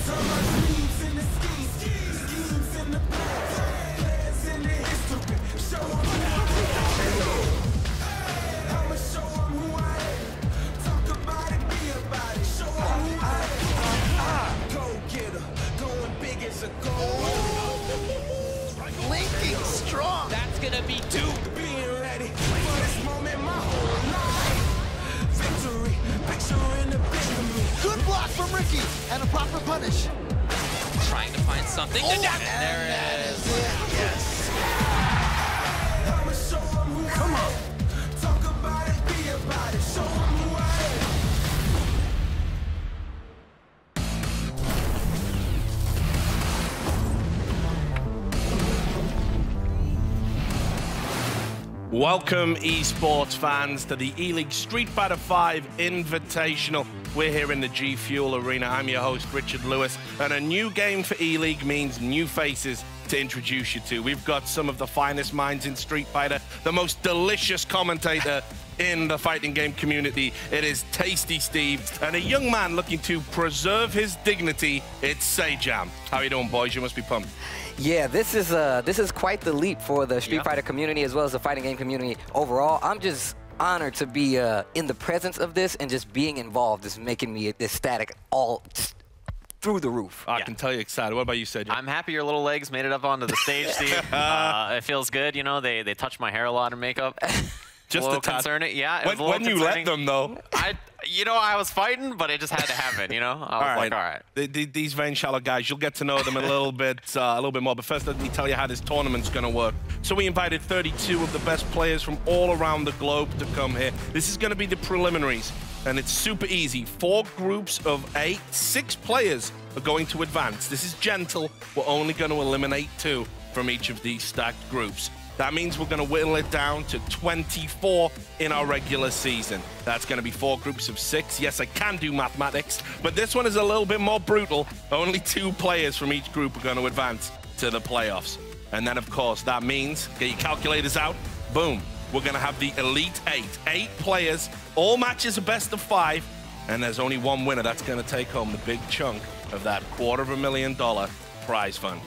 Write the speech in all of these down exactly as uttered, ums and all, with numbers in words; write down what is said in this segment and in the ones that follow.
Linking strong. That's gonna be two. Being ready for this moment my whole life. Victory, picture in the big. Good block from Ricky and a proper punish. Trying to find something Oh, to damage. and There that it is. is it. Yes. I'ma show 'em who Come I on. am. Talk about it, be about it. Show 'em who I am. Welcome, esports fans, to the E-League Street Fighter five Invitational. We're here in the G Fuel Arena. I'm your host, Richard Lewis, and a new game for E-League means new faces to introduce you to. We've got some of the finest minds in Street Fighter, the most delicious commentator in the fighting game community. It is Tasty Steve, and a young man looking to preserve his dignity. It's Sajam. How you doing, boys? You must be pumped. Yeah, this is uh, this is quite the leap for the Street Yeah. Fighter community as well as the fighting game community overall. I'm just honored to be uh, in the presence of this, and just being involved is making me ecstatic all through the roof. I Yeah. can tell you excited. What about you, Sajam? I'm happy your little legs made it up onto the stage, Steve. uh, it feels good, you know. They they touch my hair a lot in makeup. Just a a little tad. concerning. Yeah, it When, was a little when you let concerning. them, though. I, you know, I was fighting, but it just had to happen. You know, I was All right. like, all right. The, the, these vein shallow guys, you'll get to know them a little bit, uh, a little bit more. But first, let me tell you how this tournament's going to work. So we invited thirty-two of the best players from all around the globe to come here. This is going to be the preliminaries, and it's super easy. Four groups of eight, six players are going to advance. This is gentle. We're only going to eliminate two from each of these stacked groups. That means we're going to whittle it down to twenty-four in our regular season. That's going to be four groups of six. Yes, I can do mathematics, but this one is a little bit more brutal. Only two players from each group are going to advance to the playoffs. And then, of course, that means, get your calculators out, boom, we're going to have the Elite Eight. Eight players, all matches are best of five, and there's only one winner. That's going to take home the big chunk of that quarter of a million dollar prize fund.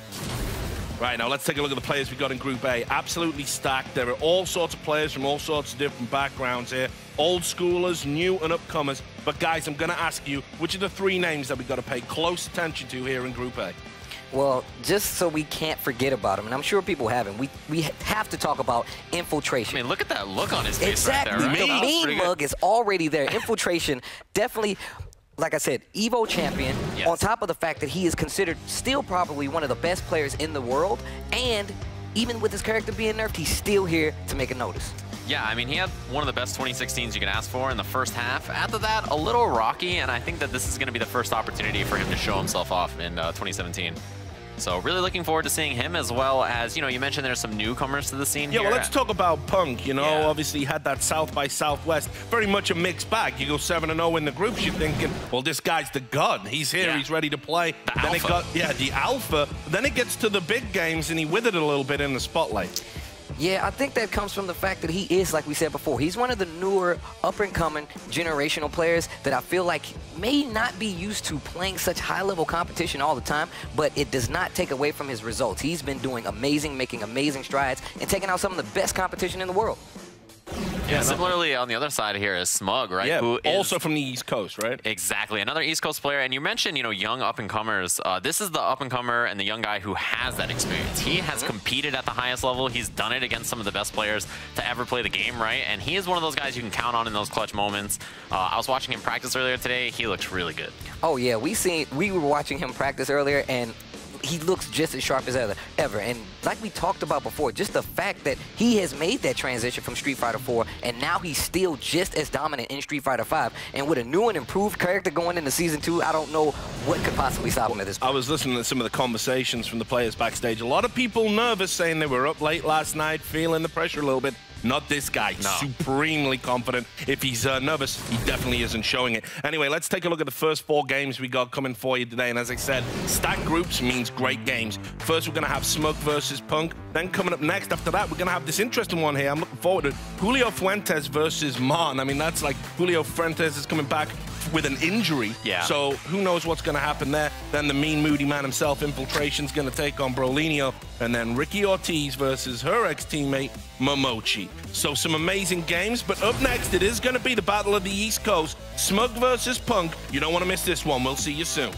Right, now let's take a look at the players we got in Group A. Absolutely stacked. There are all sorts of players from all sorts of different backgrounds here. Old schoolers, new and upcomers. But guys, I'm going to ask you, which are the three names that we've got to pay close attention to here in Group A? Well, just so we can't forget about him, and I'm sure people haven't, we, we have to talk about Infiltration. I mean, look at that look on his face Exactly. right there. Right? The That was mean pretty good. mug is already there. Infiltration, definitely, like I said, Evo champion, Yes. on top of the fact that he is considered still probably one of the best players in the world, and even with his character being nerfed, he's still here to make a notice. Yeah, I mean, he had one of the best twenty sixteens you can ask for in the first half. After that, a little rocky, and I think that this is going to be the first opportunity for him to show himself off in uh, twenty seventeen. So really looking forward to seeing him, as well as, you know, you mentioned there's some newcomers to the scene Yeah, here. well, let's talk about Punk. You know, Yeah. obviously he had that South by Southwest. Very much a mixed bag. You go seven and oh in the groups, you're thinking, well, this guy's the god. He's here, Yeah. he's ready to play. The then it alpha. got, yeah, the alpha. Then it gets to the big games, and he withered a little bit in the spotlight. Yeah, I think that comes from the fact that he is, like we said before, he's one of the newer, up-and-coming generational players that I feel like may not be used to playing such high-level competition all the time, but it does not take away from his results. He's been doing amazing, making amazing strides, and taking out some of the best competition in the world. Yeah, similarly on the other side here is Smug, right? Yeah, Who is also from the East Coast, right? Exactly, another East Coast player. And you mentioned, you know, young up-and-comers. Uh, this is the up-and-comer and the young guy who has that experience. He has competed at the highest level. He's done it against some of the best players to ever play the game, right? And he is one of those guys you can count on in those clutch moments. Uh, I was watching him practice earlier today. He looks really good. Oh, yeah, we seen we were watching him practice earlier, and he looks just as sharp as ever. ever. And like we talked about before, just the fact that he has made that transition from Street Fighter four, and now he's still just as dominant in Street Fighter five. And with a new and improved character going into Season two, I don't know what could possibly stop him at this point. I was listening to some of the conversations from the players backstage. A lot of people nervous, saying they were up late last night, feeling the pressure a little bit. Not this guy. No. Supremely confident. If he's uh, nervous, he definitely isn't showing it. Anyway, let's take a look at the first four games we got coming for you today. And as I said, stacked groups means great games. First, we're going to have Smug versus Punk. Then coming up next, after that, we're going to have this interesting one here. I'm looking forward to it. Julio Fuentes versus Martin. I mean, that's like Julio Fuentes is coming back with an injury. Yeah. So who knows what's going to happen there. Then the mean, moody man himself, Infiltration's going to take on Brolinho. And then Ricky Ortiz versus her ex-teammate, Momochi. So some amazing games. But up next, it is going to be the Battle of the East Coast. Smug versus Punk. You don't want to miss this one. We'll see you soon.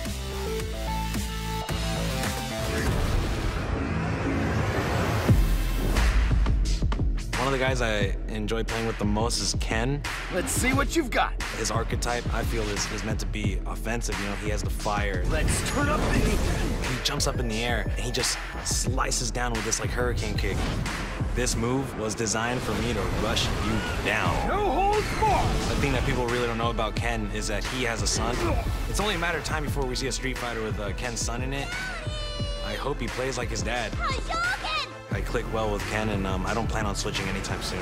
One of the guys I enjoy playing with the most is Ken. Let's see what you've got. His archetype, I feel, is, is meant to be offensive. You know, he has the fire. Let's turn up the heat. He jumps up in the air, and he just slices down with this, like, hurricane kick. This move was designed for me to rush you down. No holds barred. The thing that people really don't know about Ken is that he has a son. It's only a matter of time before we see a Street Fighter with uh, Ken's son in it. I hope he plays like his dad. I click well with Ken, and um, I don't plan on switching anytime soon.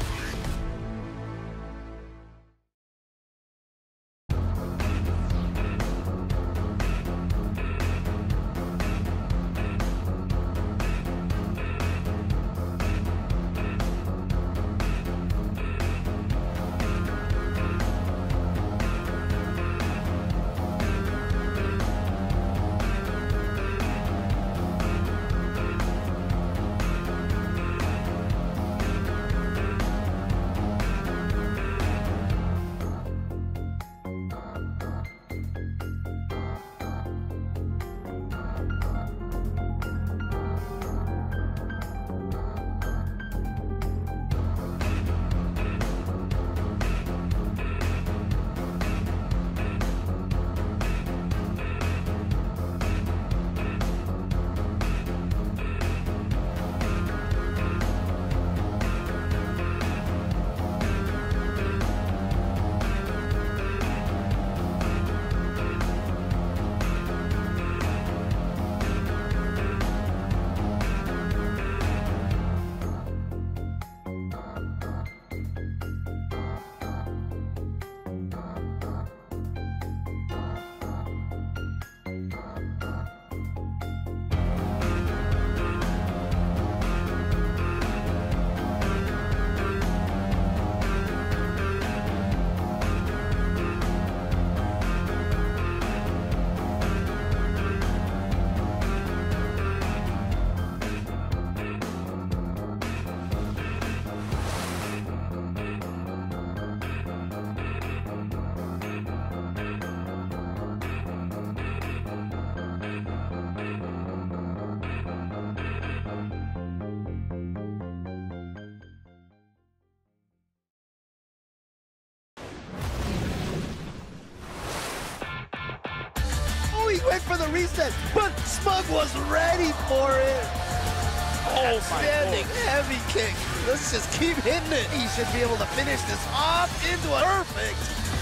He went for the reset, but Smug was ready for it. Oh, standing heavy kick. Let's just keep hitting it. He should be able to finish this off into a perfect.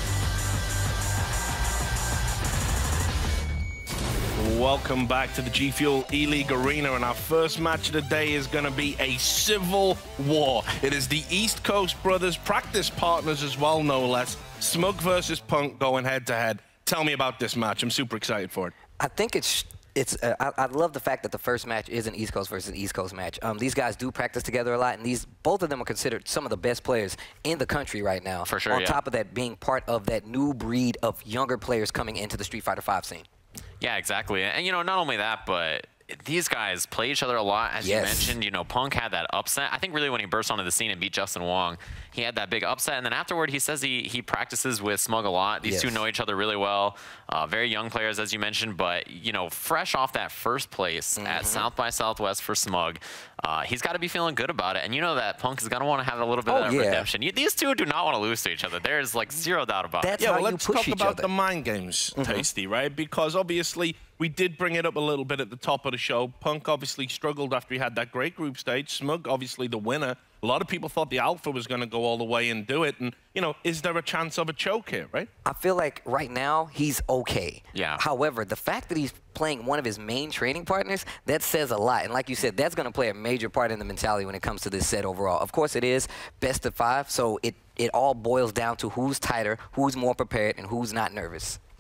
Welcome back to the G Fuel E-League Arena, and our first match of the day is going to be a civil war. It is the East Coast brothers, practice partners as well, no less. Smug versus Punk going head-to-head. Tell me about this match. I'm super excited for it. I think it's it's. Uh, I, I love the fact that the first match is an East Coast versus East Coast match. Um, these guys do practice together a lot, and these both of them are considered some of the best players in the country right now. For sure. On yeah. top of that, being part of that new breed of younger players coming into the Street Fighter five scene. Yeah, exactly. And you know, not only that, but these guys play each other a lot, as yes. you mentioned. You know, Punk had that upset. I think really when he burst onto the scene and beat Justin Wong, he had that big upset. And then afterward, he says he he practices with Smug a lot. These yes. two know each other really well. Uh, very young players, as you mentioned. But, you know, fresh off that first place mm-hmm. at South by Southwest for Smug, uh, he's got to be feeling good about it. And you know that Punk is going to want to have a little bit oh, of that yeah. redemption. You, these two do not want to lose to each other. There's, like, zero doubt about That's it. Yeah, how well, you let's push talk each about other. the mind games, mm-hmm. Tasty, right? Because obviously we did bring it up a little bit at the top of the show. Punk obviously struggled after he had that great group stage. Smug, obviously the winner. A lot of people thought the Alpha was going to go all the way and do it. And, you know, is there a chance of a choke here, right? I feel like right now he's okay. Yeah. However, the fact that he's playing one of his main training partners, that says a lot. And like you said, that's going to play a major part in the mentality when it comes to this set overall. Of course, it is best of five, so it, it all boils down to who's tighter, who's more prepared, and who's not nervous.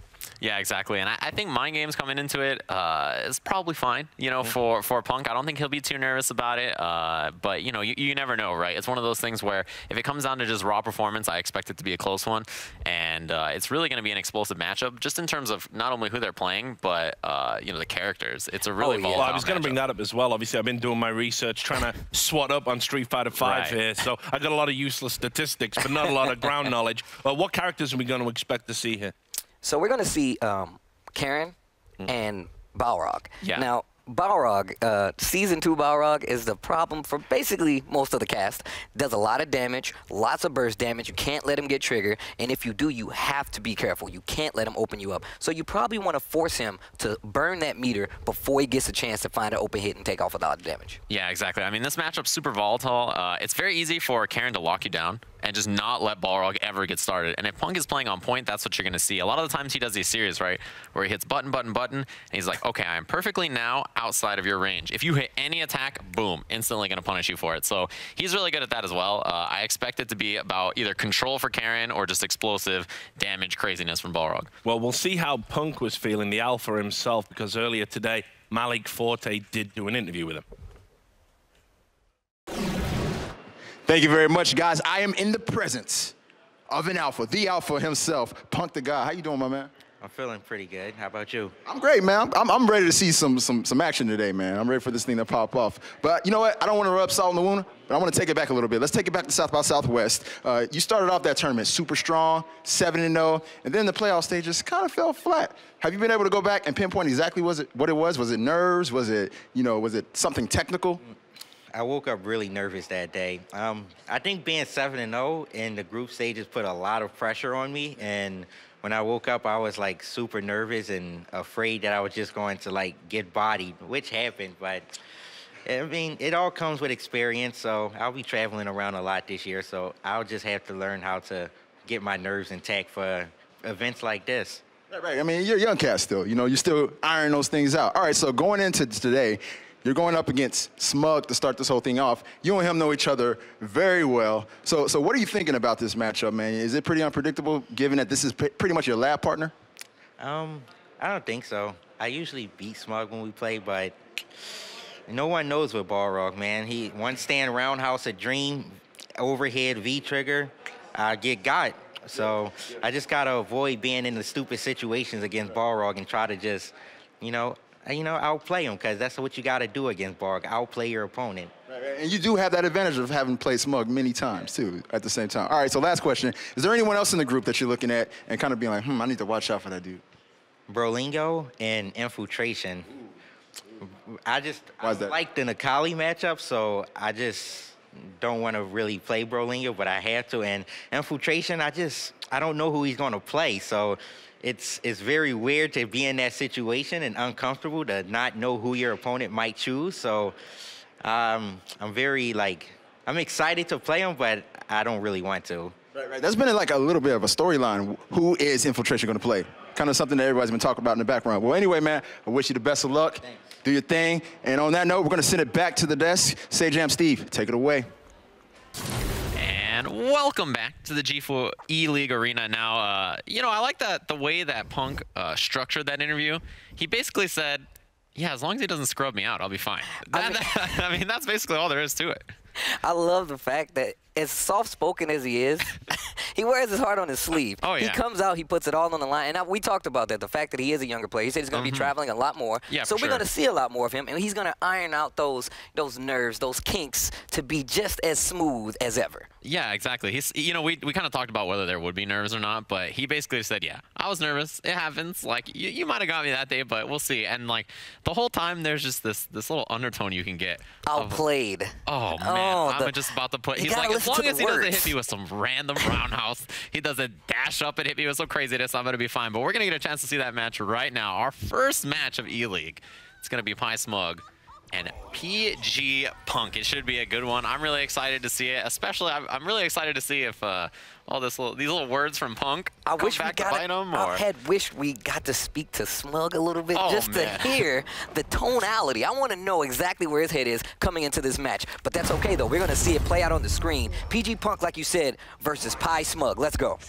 Yeah, exactly. And I, I think mind games coming into it uh, is probably fine, you know, mm-hmm. for, for Punk. I don't think he'll be too nervous about it. Uh, but, you know, you, you never know, right? It's one of those things where if it comes down to just raw performance, I expect it to be a close one. And uh, it's really going to be an explosive matchup, just in terms of not only who they're playing, but, uh, you know, the characters. It's a really oh, yeah. volatile Well, I was going to bring matchup. that up as well. Obviously, I've been doing my research, trying to swat up on Street Fighter five Right. here. So I got a lot of useless statistics, but not a lot of ground knowledge. Uh, what characters are we going to expect to see here? So we're going to see um, Karin Mm. and Balrog. Yeah. Now, Balrog, uh, Season two Balrog is the problem for basically most of the cast. Does a lot of damage, lots of burst damage. You can't let him get triggered, and if you do, you have to be careful. You can't let him open you up. So you probably want to force him to burn that meter before he gets a chance to find an open hit and take off a lot of damage. Yeah, exactly. I mean, this matchup's super volatile. Uh, it's very easy for Karin to lock you down and just not let Balrog ever get started. And if Punk is playing on point, that's what you're going to see. A lot of the times he does these series, right, where he hits button, button, button, and he's like, okay, I'm perfectly now outside of your range. If you hit any attack, boom, instantly going to punish you for it. So he's really good at that as well. Uh, I expect it to be about either control for Karin or just explosive damage craziness from Balrog. Well, we'll see how Punk was feeling, the alpha himself, because earlier today, Malik Forte did do an interview with him. Thank you very much, guys. I am in the presence of an alpha, the alpha himself, Punk the God. How you doing, my man? I'm feeling pretty good. How about you? I'm great, man. I'm, I'm ready to see some, some, some action today, man. I'm ready for this thing to pop off. But you know what? I don't want to rub salt in the wound, but I want to take it back a little bit. Let's take it back to South by Southwest. Uh, you started off that tournament super strong, seven and oh, and then the playoff stages kind of fell flat. Have you been able to go back and pinpoint exactly was it, what it was? Was it nerves? Was it, you know, was it something technical? I woke up really nervous that day. Um, I think being seven and oh in the group stages put a lot of pressure on me, and when I woke up, I was like super nervous and afraid that I was just going to like get bodied, which happened. But I mean, it all comes with experience. So I'll be traveling around a lot this year. So I'll just have to learn how to get my nerves intact for events like this. Right, right. I mean, you're a young cat still. You know, you're still ironing those things out. All right. So going into today, you're going up against Smug to start this whole thing off. You and him know each other very well. So, so what are you thinking about this matchup, man? Is it pretty unpredictable, given that this is pretty much your lab partner? Um, I don't think so. I usually beat Smug when we play, but no one knows with Balrog, man. He one stand roundhouse a dream, overhead V trigger, I get got. So I just gotta avoid being in the stupid situations against Balrog and try to just, you know. You know, outplay him, because that's what you got to do against Balrog, outplay your opponent. Right, right. And you do have that advantage of having played Smug many times, too, at the same time. All right, so last question. Is there anyone else in the group that you're looking at and kind of being like, hmm, I need to watch out for that dude? Brolingo and Infiltration. I just Why is I that? like the Nakali matchup, so I just don't want to really play Brolingo, but I have to. And Infiltration, I just, I don't know who he's going to play, so It's, it's very weird to be in that situation and uncomfortable to not know who your opponent might choose. So um, I'm very, like, I'm excited to play him, but I don't really want to. Right, right. That's been like a little bit of a storyline. Who is Infiltration going to play? Kind of something that everybody's been talking about in the background. Well, anyway, man, I wish you the best of luck. Thanks. Do your thing. And on that note, we're going to send it back to the desk. Sajam Steve, take it away. And welcome back to the G four E-League Arena. Now, uh, you know, I like that the way that Punk uh, structured that interview. He basically said, yeah, as long as he doesn't scrub me out, I'll be fine. That, I mean, that, I mean that's basically all there is to it. I love the fact that as soft-spoken as he is, he wears his heart on his sleeve. Oh, yeah. He comes out, he puts it all on the line. And I, we talked about that, the fact that he is a younger player. He said he's going to Mm-hmm. be traveling a lot more. Yeah, so for we're sure. going to see a lot more of him, and he's going to iron out those those nerves, those kinks, to be just as smooth as ever. Yeah, exactly. He's, you know, we, we kind of talked about whether there would be nerves or not, but he basically said, yeah, I was nervous. It happens. Like, you, you might have got me that day, but we'll see. And, like, the whole time there's just this this little undertone you can get. of- Outplayed. Oh, man. Oh, I'm the- just about to put. you He's gotta like, as listen to long the as he doesn't words. hit me with some random roundhouse, he doesn't dash up and hit me with some craziness, I'm going to be fine. But we're going to get a chance to see that match right now. Our first match of E-League. It's going to be Pi Smug and P G Punk. It should be a good one. I'm really excited to see it. Especially, I'm, I'm really excited to see if uh, all this little, these little words from Punk I come wish we back to got bite him. I Or... had wished we got to speak to Smug a little bit Oh, just man. to hear the tonality. I want to know exactly where his head is coming into this match. But that's okay, though. We're going to see it play out on the screen. P G Punk, like you said, versus Pi Smug. Let's go.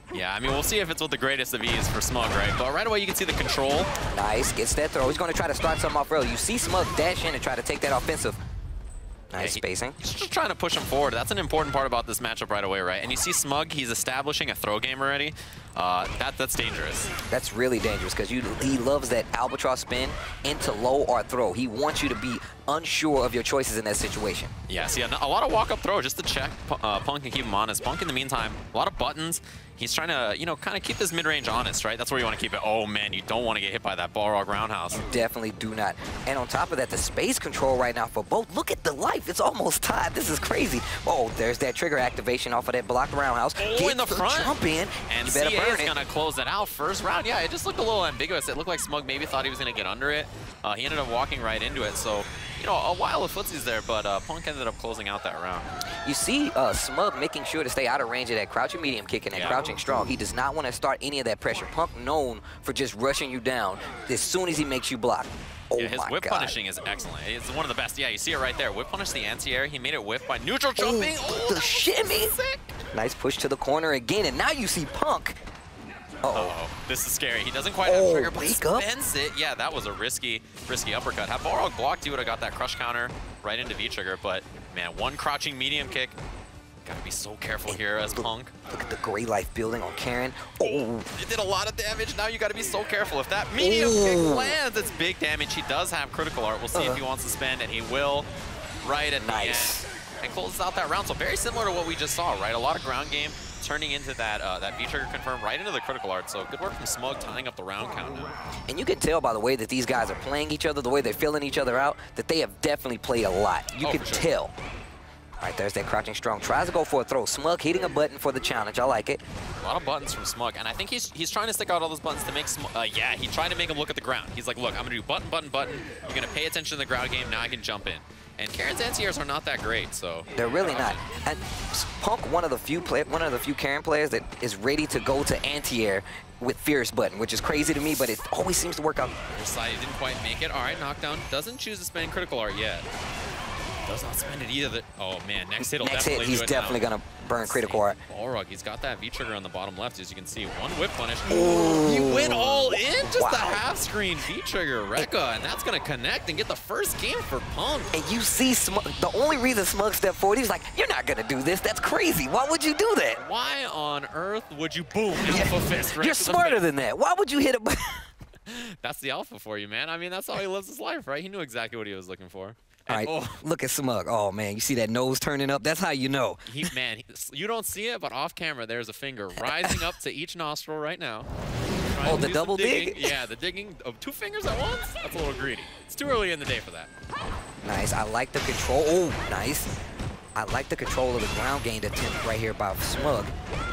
Yeah, I mean, we'll see if it's with the greatest of ease for Smug, right? But right away, you can see the control. Nice, gets that throw. He's going to try to start something off early. You see Smug dash in and try to take that offensive. Nice yeah, he, spacing. He's just trying to push him forward. That's an important part about this matchup right away, right? And you see Smug, he's establishing a throw game already. Uh, that That's dangerous. That's really dangerous because you he loves that albatross spin into low or throw. He wants you to be unsure of your choices in that situation. Yeah, see, a lot of walk-up throw just to check uh, Punk and keep him honest. Punk, in the meantime, a lot of buttons. He's trying to, you know, kind of keep this mid-range honest, right? That's where you want to keep it. Oh, man, you don't want to get hit by that Balrog roundhouse. You definitely do not. And on top of that, the space control right now for both. Look at the life. It's almost tied. This is crazy. Oh, there's that trigger activation off of that blocked roundhouse. Oh, Get in the, the front. Jump in. And you better C A burn is going to close it out first round. Yeah, it just looked a little ambiguous. It looked like Smug maybe thought he was going to get under it. Uh, he ended up walking right into it. So, you know, a while of footsies there, but uh, Punk ended up closing out that round. You see uh, Smug making sure to stay out of range of that crouching medium kick and that yeah. crouching strong. He does not want to start any of that pressure. Punk known for just rushing you down as soon as he makes you block. Oh yeah, his my whip God. punishing is excellent. It's one of the best. Yeah, you see it right there. Whip punish the anti-air. He made it whip by neutral jumping. Oh, the shimmy. Sick. Nice push to the corner again, and now you see Punk. Uh-oh. Uh-oh. This is scary. He doesn't quite oh, have trigger, but wake up. spends it. Yeah, that was a risky, risky uppercut. Had Balrog blocked, he would have got that crush counter right into V-trigger, but man, one crouching medium kick. Gotta be so careful and here as look, Punk. Look at the gray life building on Karin. Oh, it did a lot of damage. Now you gotta be so careful. If that medium Ooh. kick lands, it's big damage. He does have critical art. We'll see uh. if he wants to spend, and he will right at nice. the end. And closes out that round. So very similar to what we just saw, right? A lot of ground game turning into that uh, that V-trigger confirm right into the critical art. So good work from Smug tying up the round count now. And you can tell by the way that these guys are playing each other, the way they're filling each other out, that they have definitely played a lot. You oh, can for sure. tell. All right, there's that crouching strong. Tries to go for a throw. Smug hitting a button for the challenge. I like it. A lot of buttons from Smug, and I think he's he's trying to stick out all those buttons to make Smug. Uh, yeah, he tried to make him look at the ground. He's like, look, I'm gonna do button, button, button. You're gonna pay attention to the ground game. Now I can jump in. And Karin's anti-airs are not that great, so they're really not. And Punk, one of the few play, one of the few Karin players that is ready to go to anti-air with Fierce button, which is crazy to me, but it always seems to work out. Side didn't quite make it. All right, knockdown. Doesn't choose to spend critical art yet. Does not spend it either. Oh man, next hit will next definitely hit, he's do it definitely now. gonna burn critical art. Balrog, he's got that V-trigger on the bottom left, as you can see. One whip punish. Ooh. He went all in, just wow. the half screen V-trigger Rekka, and that's gonna connect and get the first game for Punk. And you see Smug, the only reason Smug stepped forward, he was like, you're not gonna do this, that's crazy. Why would you do that? Why on earth would you boom alpha fist right You're to the smarter face? than that. Why would you hit a That's the alpha for you, man. I mean, that's how he lives his life, right? He knew exactly what he was looking for. All right, oh. look at Smug. Oh, man, you see that nose turning up? That's how you know. He, man, he, you don't see it, but off camera, there's a finger rising up to each nostril right now. Oh, the double dig? Yeah, the digging of two fingers at once? That's a little greedy. It's too early in the day for that. Nice. I like the control. Oh, nice. I like the control of the ground gained attempt right here by Smug.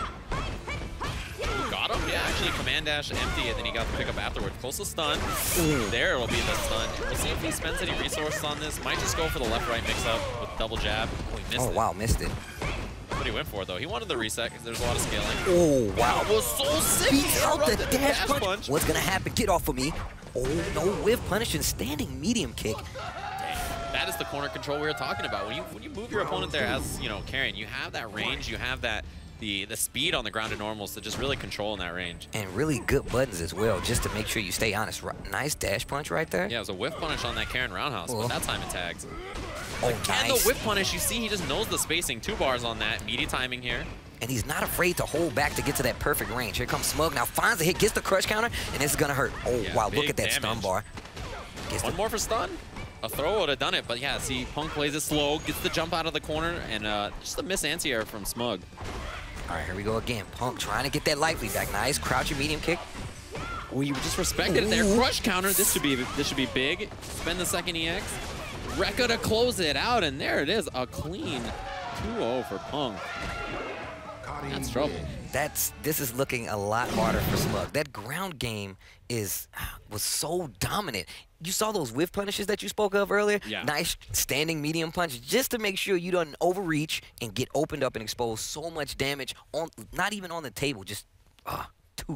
Got him? Yeah, actually, command dash empty, and then he got the pickup afterwards. Close to stun. Ooh. There it'll be the stun. We'll see if he spends any resources on this. Might just go for the left-right mix-up with double jab. Oh, he missed oh it. wow, missed it. That's what he went for, though. He wanted the reset because there's a lot of scaling. Oh, wow. That was so sick. Beats out the the dash, dash punch. punch. What's going to happen? Get off of me. Oh, no whiff punish and standing medium kick. That is the corner control we were talking about. When you when you move your opponent there as, you know, Karin, you have that range, you have that the the speed on the ground to normals to just really control in that range. And really good buttons as well, just to make sure you stay honest. Nice dash punch right there. Yeah, it was a whiff punish on that Karin roundhouse, Cool. but that time it tags. Oh, And nice. the whip punish, you see he just knows the spacing. Two bars on that, meaty timing here. And he's not afraid to hold back to get to that perfect range. Here comes Smug. Now finds the hit, gets the crush counter, and this is going to hurt. Oh, Yeah, wow, look big at that stun damage. bar. Gets One the, more for stun. A throw would have done it, but yeah, see, Punk plays it slow, gets the jump out of the corner, and uh, just a miss anti-air from Smug. All right, here we go again. Punk trying to get that life lead back. Nice crouching medium kick. Oh, you just respected it there. Crush counter. This should be this should be big. Spend the second E X. Rekka to close it out, and there it is. A clean two oh for Punk. That's trouble. That's this is looking a lot harder for Smug. That ground game is was so dominant. You saw those whiff punishes that you spoke of earlier? Yeah. Nice standing medium punch just to make sure you don't overreach and get opened up and expose so much damage on not even on the table, just uh, too good.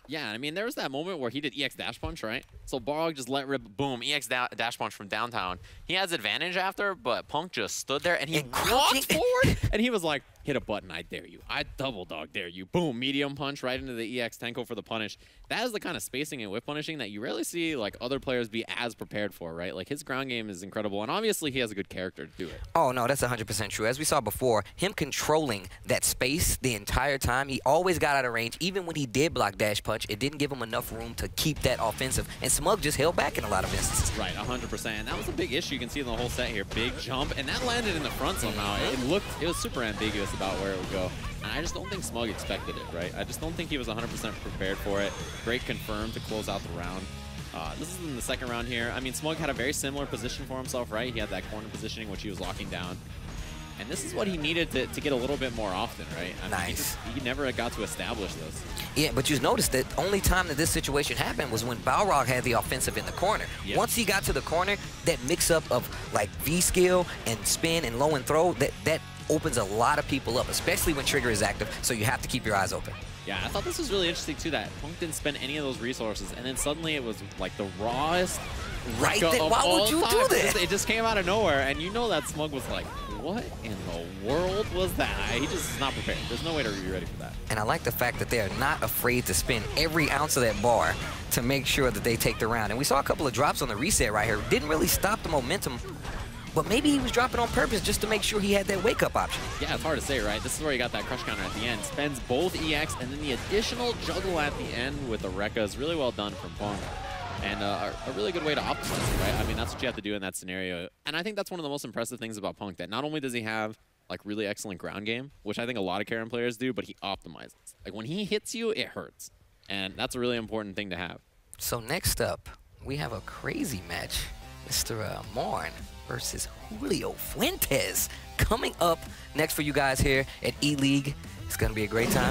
Yeah, I mean, there was that moment where he did E X dash punch, right? So Balrog just let rip, boom, E X da dash punch from downtown. He has advantage after, but Punk just stood there and he And walked forward, and he was like, hit a button, I dare you. I double dog dare you. Boom, medium punch right into the E X Tenko for the punish. That is the kind of spacing and whip punishing that you rarely see like other players be as prepared for, right? Like his ground game is incredible, and obviously he has a good character to do it. Oh, no, that's one hundred percent true. As we saw before, him controlling that space the entire time, he always got out of range. Even when he did block dash punch, it didn't give him enough room to keep that offensive, and Smug just held back in a lot of instances. Right, one hundred percent. And that was a big issue you can see in the whole set here. Big jump, and that landed in the front somehow. It looked, it was super ambiguous about where it would go. And I just don't think Smug expected it, right? I just don't think he was one hundred percent prepared for it. Great confirm to close out the round. Uh, this is in the second round here. I mean, Smug had a very similar position for himself, right? He had that corner positioning, which he was locking down. And this is what he needed to, to get a little bit more often, right? I nice. Mean, he, just, he never got to establish this. Yeah, but you noticed that the only time that this situation happened was when Balrog had the offensive in the corner. Yep. Once he got to the corner, that mix-up of like V-skill and spin and low and throw, that, that opens a lot of people up, especially when trigger is active, so you have to keep your eyes open. Yeah, I thought this was really interesting, too, that Punk didn't spend any of those resources, and then suddenly it was like the rawest Right Rekka there. of Why all would you time. do It that? just, it just came out of nowhere, and you know that Smug was like, what in the world was that? He just is not prepared. There's no way to be ready for that. And I like the fact that they're not afraid to spin every ounce of that bar to make sure that they take the round. And we saw a couple of drops on the reset right here. Didn't really stop the momentum, but maybe he was dropping on purpose just to make sure he had that wake-up option. Yeah, it's hard to say, right? This is where he got that crush counter at the end. Spends both E X, and then the additional juggle at the end with the Rekka is really well done from Punk. And uh, a really good way to optimize it, right? I mean, that's what you have to do in that scenario. And I think that's one of the most impressive things about Punk, that not only does he have like really excellent ground game, which I think a lot of Karin players do, but he optimizes. Like when he hits you, it hurts. And that's a really important thing to have. So next up, we have a crazy match. Mister Uh, Marn versus Julio Fuentes. Coming up next for you guys here at E-League. It's going to be a great time.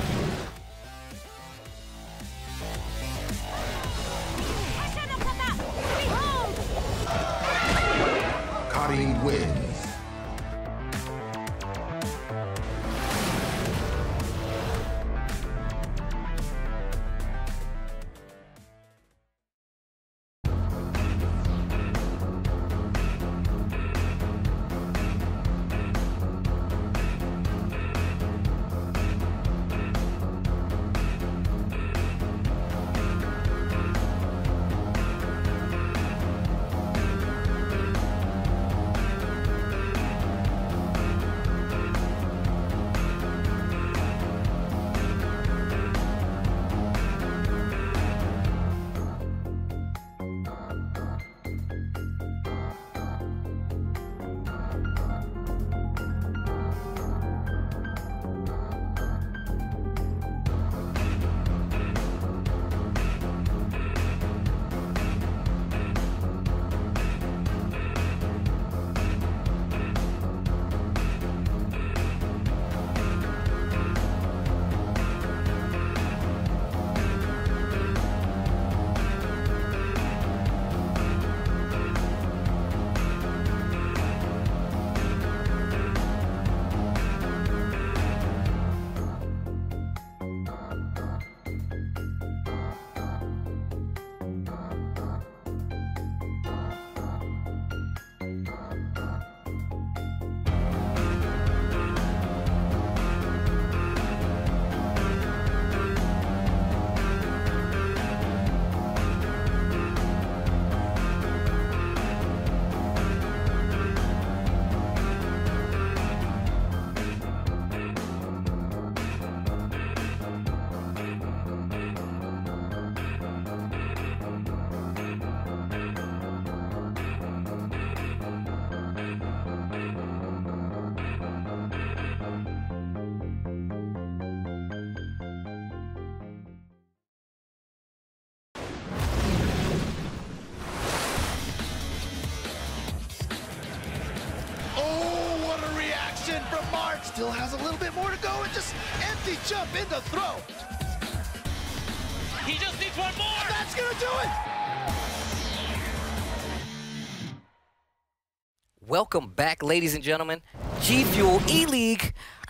Karin wins. From Mark, still has a little bit more to go, and just empty jump in the throw. He just needs one more. And that's gonna do it. Welcome back, ladies and gentlemen. G Fuel E-League.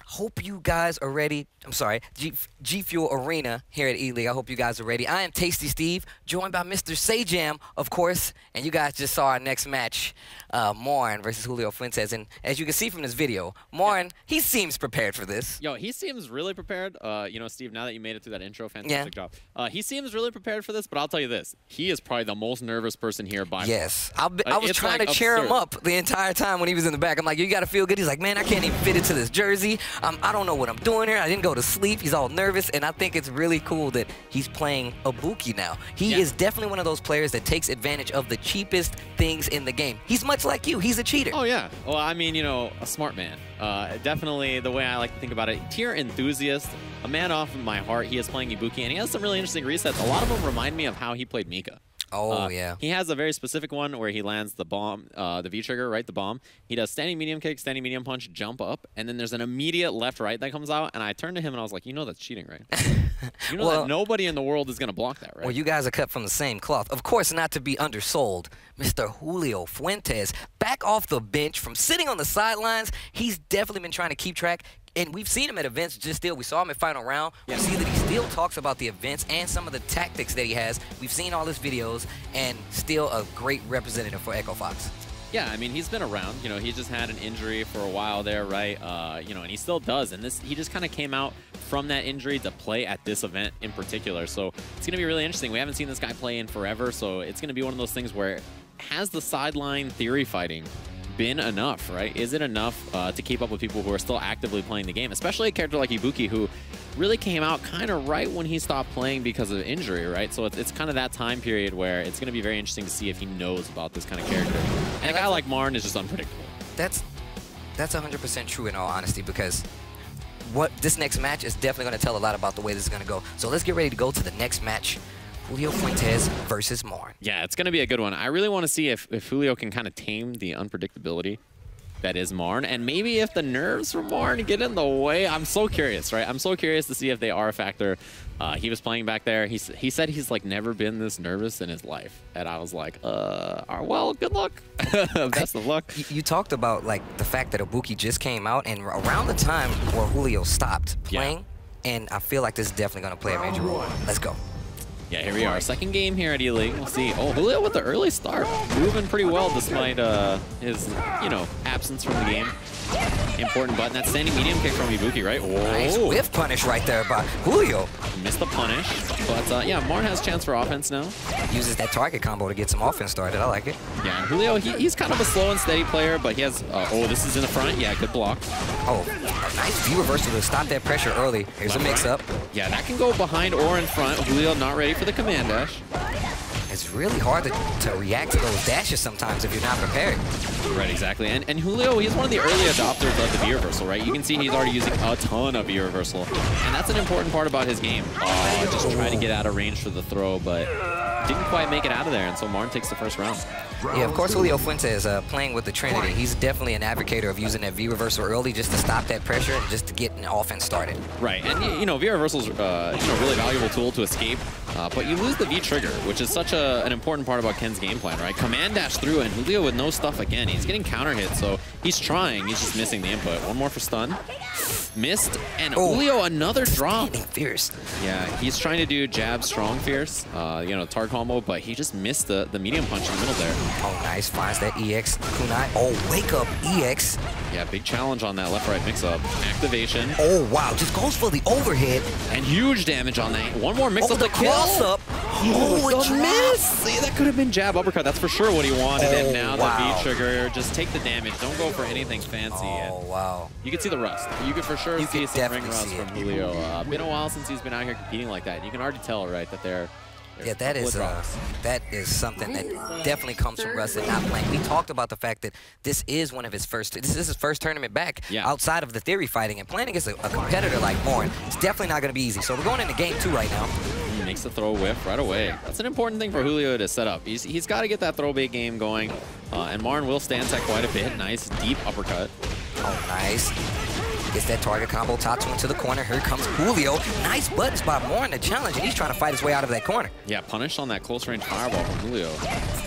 hope you guys are ready. I'm sorry, G, G Fuel Arena here at E-League. I hope you guys are ready. I am Tasty Steve, joined by Mister Sajam, of course, and you guys just saw our next match, uh, Morn versus Julio Fuentes. And as you can see from this video, Morn, he seems prepared for this. Yo, he seems really prepared. Uh, you know, Steve, now that you made it through that intro, fantastic yeah. job. Uh, he seems really prepared for this, but I'll tell you this. He is probably the most nervous person here by Yes. far. Yes. I was it's trying like to cheer absurd. him up the entire time when he was in the back. I'm like, you got to feel good. He's like, man, I can't even fit into this jersey. Um, I don't know what I'm doing here. I didn't go to sleep. He's all nervous, and I think it's really cool that he's playing Ibuki now. He yeah. is definitely one of those players that takes advantage of the cheapest things in the game. He's much like you. He's a cheater. Oh, yeah. Well, I mean, you know, a smart man. Uh, definitely the way I like to think about it. Tier enthusiast, a man off of my heart. He is playing Ibuki, and he has some really interesting resets. A lot of them remind me of how he played Mika. Oh, uh, yeah. He has a very specific one where he lands the bomb, uh, the V-trigger, right, the bomb. He does standing medium kick, standing medium punch, jump up, and then there's an immediate left-right that comes out, and I turned to him and I was like, you know that's cheating, right? You know well, that nobody in the world is going to block that, right? Well, you guys are cut from the same cloth. Of course, not to be undersold, Mister Julio Fuentes, back off the bench from sitting on the sidelines. He's definitely been trying to keep track. And we've seen him at events just still. We saw him at Final Round. Yeah. We see that he still talks about the events and some of the tactics that he has. We've seen all his videos, and still a great representative for Echo Fox. Yeah, I mean, he's been around. You know, he just had an injury for a while there, right? Uh, you know, and he still does. And this, he just kind of came out from that injury to play at this event in particular. So it's going to be really interesting. We haven't seen this guy play in forever, so it's going to be one of those things where has the sideline theory fighting been enough, right? Is it enough uh, to keep up with people who are still actively playing the game, especially a character like Ibuki, who really came out kind of right when he stopped playing because of injury, right? So it's, it's kind of that time period where it's going to be very interesting to see if he knows about this kind of character. And a guy like Marn is just unpredictable. That's that's one hundred percent true in all honesty, because what this next match is definitely going to tell a lot about the way this is going to go. So let's get ready to go to the next match. Julio Fuentes versus Marn. Yeah, it's going to be a good one. I really want to see if, if Julio can kind of tame the unpredictability that is Marn, and maybe if the nerves from Marn get in the way. I'm so curious, right? I'm so curious to see if they are a factor. Uh, he was playing back there. He, he said he's like never been this nervous in his life. And I was like, uh, well, good luck. Best of luck. You, you talked about like the fact that Ibuki just came out, and around the time where Julio stopped playing, yeah. and I feel like this is definitely going to play a major role. Let's go. Yeah, here we are. Second game here at E-League. We'll see. Oh, Julio with the early start. Moving pretty well despite uh, his, you know, absence from the game. Important button. That standing medium kick from Ibuki, right? Whoa. Nice whiff punish right there by Julio. Missed the punish. But, uh, yeah, Marn has a chance for offense now. Uses that target combo to get some offense started. I like it. Yeah, and Julio, he, he's kind of a slow and steady player, but he has... Uh, oh, this is in the front. Yeah, good block. Oh, nice V-reversal to stop that pressure early. Here's Left a mix-up. Yeah, that can go behind or in front. Julio not ready for the command dash. It's really hard to, to react to those dashes sometimes if you're not prepared. Right, exactly. And, and Julio, he's one of the early adopters of the V-reversal, right? You can see he's already using a ton of V-reversal. And that's an important part about his game. Oh, just trying to get out of range for the throw, but didn't quite make it out of there, and so Marn takes the first round. Yeah, of course, Julio Fuentes uh, playing with the Trinity. He's definitely an advocator of using that V-reversal early just to stop that pressure and just to get an offense started. Right, and you know, V-reversal's uh, you know, really valuable tool to escape, uh, but you lose the V-trigger, which is such a, an important part about Ken's game plan, right? Command dash through, and Julio with no stuff again. He's getting counter hit, so he's trying. He's just missing the input. One more for stun. Missed, and oh, Julio another drop. Fierce. Yeah, he's trying to do jab, strong, fierce, uh, you know, tar combo, but he just missed the, the medium punch in the middle there. Oh, nice. Finds that E X kunai. Oh, wake up E X. Yeah, big challenge on that left-right mix-up. Activation. Oh, wow. Just goes for the overhead. And huge damage on that. One more mix-up. Oh, the cross-up. Oh, oh a miss. See, that could have been jab, uppercut. That's for sure what he wanted. Oh, and now wow. the V-trigger. Just take the damage. Don't go for anything fancy. Oh, and wow. You can see the rust. You could for sure you see some ring rust from it. Julio. Uh, been a while since he's been out here competing like that. You can already tell, right, that they're... Yeah, that is uh, that is something that definitely comes from Russ and not playing. We talked about the fact that this is one of his first, this is his first tournament back yeah. outside of the theory fighting, and playing against a, a competitor like Marn, it's definitely not going to be easy. So we're going into game two right now. He makes the throw whiff right away. That's an important thing for Julio to set up. He's, he's got to get that throw bait game going, uh, and Marn will stand tech quite a bit. Nice deep uppercut. Oh, nice. Gets that target combo, Tatsu into the corner. Here comes Julio. Nice buttons by Marn to challenge, and he's trying to fight his way out of that corner. Yeah, punished on that close range fireball from Julio.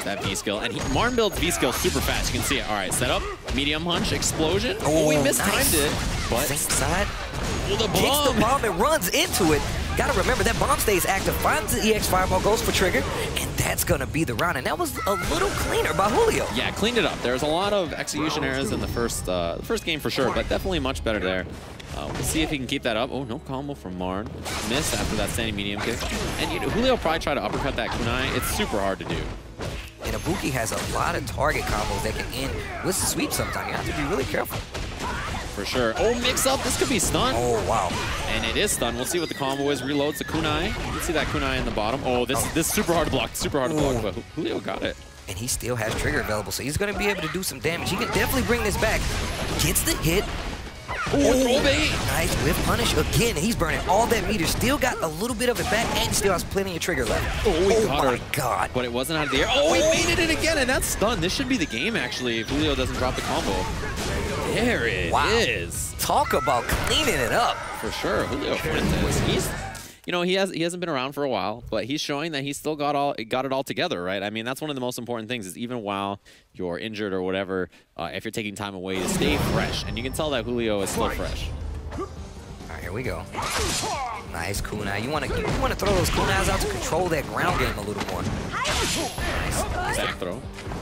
that V-skill. And he, Marn builds V-skill super fast. You can see it. All right, set up, medium punch, explosion. Oh, we mistimed nice. it. But Same side. Oh, the Hits bomb. the bomb and runs into it. Gotta remember that bomb stays active, finds the E X Fireball, goes for trigger, and that's gonna be the round. And that was a little cleaner by Julio. Yeah, cleaned it up. There's a lot of execution errors in the first uh, the first game for sure, but definitely much better there. Uh, we'll see if he can keep that up. Oh, no combo from Marn. Missed after that standing medium kick. And you know, Julio probably tried to uppercut that kunai. It's super hard to do. And Ibuki has a lot of target combos that can end with the sweep sometimes. You have to be really careful. For sure. Oh, mix up. This could be stun. Oh, wow. And it is stun. We'll see what the combo is. Reloads the kunai. You can see that kunai in the bottom. Oh, this, this is super hard to block. Super hard to block, but Julio got it. And he still has trigger available, so he's going to be able to do some damage. He can definitely bring this back. Gets the hit. Oh, throw bait. Nice whip punish again. He's burning all that meter. Still got a little bit of it back, and still has plenty of trigger left. Oh, he oh got my her. God. But it wasn't out of the air. Oh, he baited it again, and that's stun. This should be the game, actually, if Julio doesn't drop the combo. There it wow. is. Talk about cleaning it up. For sure. Julio Fuentes. He's, you know, he has he hasn't been around for a while, but he's showing that he's still got all got it all together, right? I mean, that's one of the most important things is even while you're injured or whatever, uh, if you're taking time away, to stay fresh. And you can tell that Julio is still fresh. All right, here we go. Nice kunai. You want to you want to throw those kunais out to control that ground game a little more. Nice. Back throw.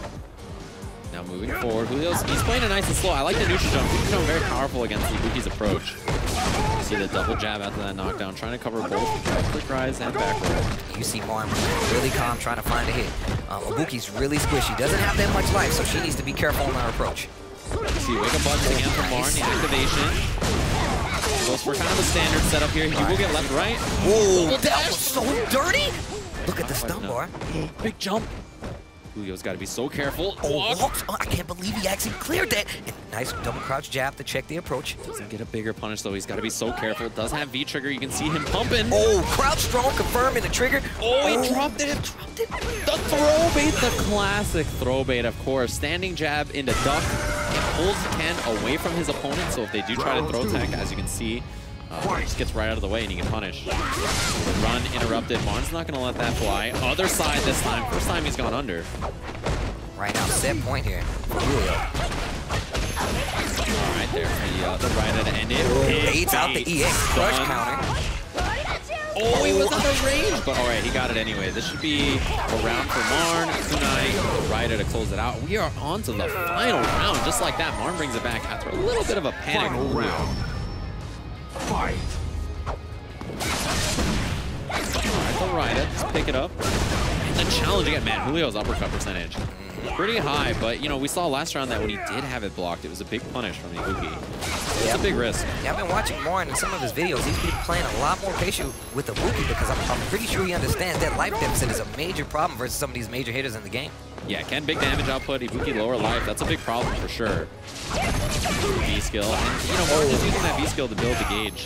Now moving forward, Julio's he's playing it nice and slow. I like the neutral jump. He's become very powerful against Ibuki's approach. You see the double jab after that knockdown, trying to cover both quick rise and back row. You see Marn really calm, trying to find a hit. Um, Ibuki's really squishy. Doesn't have that much life, so she needs to be careful on her approach. See, wake up buttons again from Marn. The activation goes for kind of a standard setup here. He will get left right. Whoa, that was so dirty. Look at the stun bar. Big jump. Julio's got to be so careful. Oh, oh, I can't believe he actually cleared that. And nice double crouch jab to check the approach. Doesn't get a bigger punish, though. He's got to be so careful. Does have V-trigger. You can see him pumping. Oh, crouch strong, confirming the trigger. Oh, he oh, dropped it. Dropped it. The throw bait, the classic throw bait, of course. Standing jab into duck. It pulls Ken away from his opponent, so if they do try to throw tech, as you can see, Uh, just gets right out of the way and he can punish. The run interrupted. Marn's not going to let that fly. Other side this time. First time he's gone under. Right now, set point here for Julio. All right, there's the, uh, the right at the end. It baits out the E X crush counter. Oh, he was out of range. But all right, he got it anyway. This should be a round for Marn. Kunai, right to close it out. We are on to the final round. Just like that, Marn brings it back after a little bit of a panic. Final round. Fight. Alright, the right, let's pick it up. And the challenge again, man, Julio's uppercut percentage. Pretty high, but you know, we saw last round that when he did have it blocked, it was a big punish from Ibuki. It's yep. a big risk. Yeah, I've been watching Marn in some of his videos. He's been playing a lot more patient with Ibuki because I'm, I'm pretty sure he understands that life deficit is a major problem versus some of these major hitters in the game. Yeah, Ken big damage output, Ibuki lower life. That's a big problem for sure. V-skill. And, you know, Marn is using that V-skill to build the gauge.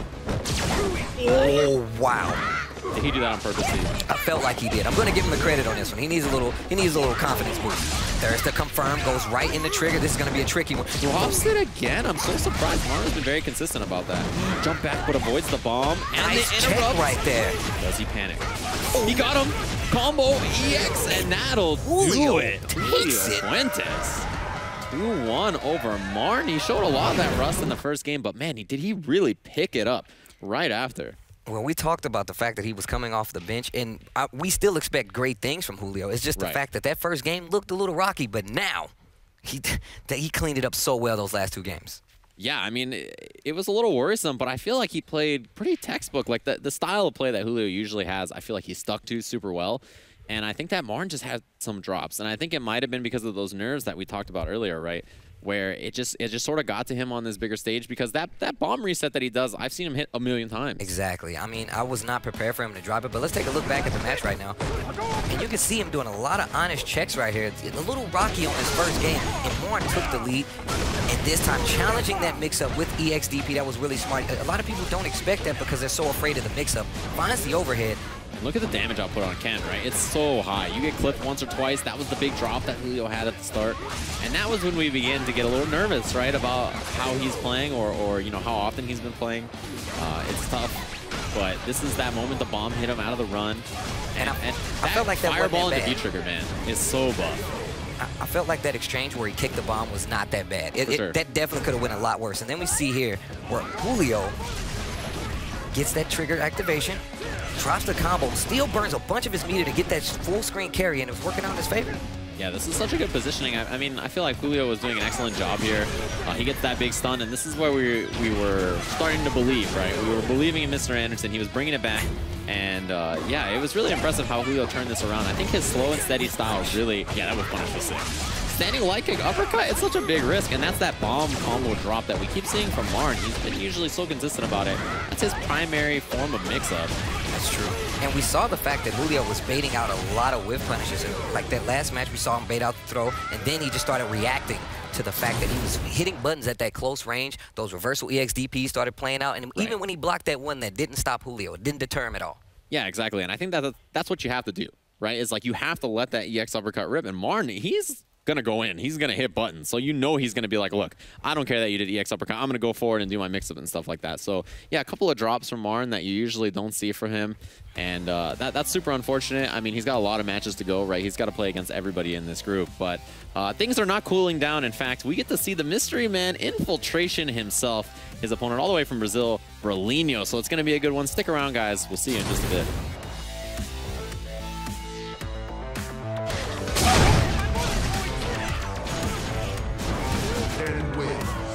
Oh, wow. Did he do that on purpose, Steve? I felt like he did. I'm going to give him the credit on this one. He needs a little he needs a little confidence boost. There's the confirm, goes right in the trigger. This is going to be a tricky one. Drops it again. I'm so surprised. Marn has been very consistent about that. Jump back, but avoids the bomb. And nice the check right there. Does he panic? Oh, he got him. Combo E X, and that'll do it. Julio Fuentes. two one over Marn. He showed a lot of that rust in the first game, but man, he, did he really pick it up right after? Well, we talked about the fact that he was coming off the bench, and I, we still expect great things from Julio. It's just the right. fact that that first game looked a little rocky, but now he that he cleaned it up so well those last two games. Yeah, I mean, it, it was a little worrisome, but I feel like he played pretty textbook. Like, the, the style of play that Julio usually has, I feel like he stuck to super well. And I think that Marn just had some drops. And I think it might have been because of those nerves that we talked about earlier, right? Where it just it just sort of got to him on this bigger stage because that, that bomb reset that he does, I've seen him hit a million times. Exactly. I mean, I was not prepared for him to drop it, but let's take a look back at the match right now. And you can see him doing a lot of honest checks right here. It's a little rocky on his first game, and Marn took the lead. And this time, challenging that mix-up with E X D P, that was really smart. A lot of people don't expect that because they're so afraid of the mix-up. Finds the overhead. Look at the damage output on Ken, right? It's so high. You get clipped once or twice. That was the big drop that Julio had at the start. And that was when we began to get a little nervous, right, about how he's playing or, or you know, how often he's been playing. Uh, it's tough. But this is that moment the bomb hit him out of the run. And, and I felt like that fireball wasn't into bad. V-Trigger, man, is so buff. I, I felt like that exchange where he kicked the bomb was not that bad. It, For it, sure. That definitely could have went a lot worse. And then we see here where Julio gets that trigger activation, drops the combo, still burns a bunch of his meter to get that full screen carry, and it was working out in his favor. Yeah, this is such a good positioning. I, I mean, I feel like Julio was doing an excellent job here. Uh, he gets that big stun, and this is where we we were starting to believe, right? We were believing in Mister Anderson. He was bringing it back, and uh, yeah, it was really impressive how Julio turned this around. I think his slow and steady style is really, yeah, that would punish the sick. Standing light kick uppercut, it's such a big risk, and that's that bomb combo drop that we keep seeing from Marn. He's been usually so consistent about it. That's his primary form of mix-up. That's true. And we saw the fact that Julio was baiting out a lot of whiff punishes. And like that last match, we saw him bait out the throw, and then he just started reacting to the fact that he was hitting buttons at that close range. Those reversal E X D Ps started playing out, and Right. even when he blocked that one that didn't stop Julio, it didn't deter him at all. Yeah, exactly. And I think that that's what you have to do, right? It's like you have to let that E X uppercut rip. And Marn, he's going to go in. He's going to hit buttons. So you know he's going to be like, look, I don't care that you did E X uppercut. I'm going to go forward and do my mix-up and stuff like that. So, yeah, a couple of drops from Marn that you usually don't see from him. And uh, that, that's super unfortunate. I mean, he's got a lot of matches to go, right? He's got to play against everybody in this group. But uh, things are not cooling down. In fact, we get to see the mystery man, Infiltration himself, his opponent all the way from Brazil, Bralinho. So it's going to be a good one. Stick around, guys. We'll see you in just a bit. And wins.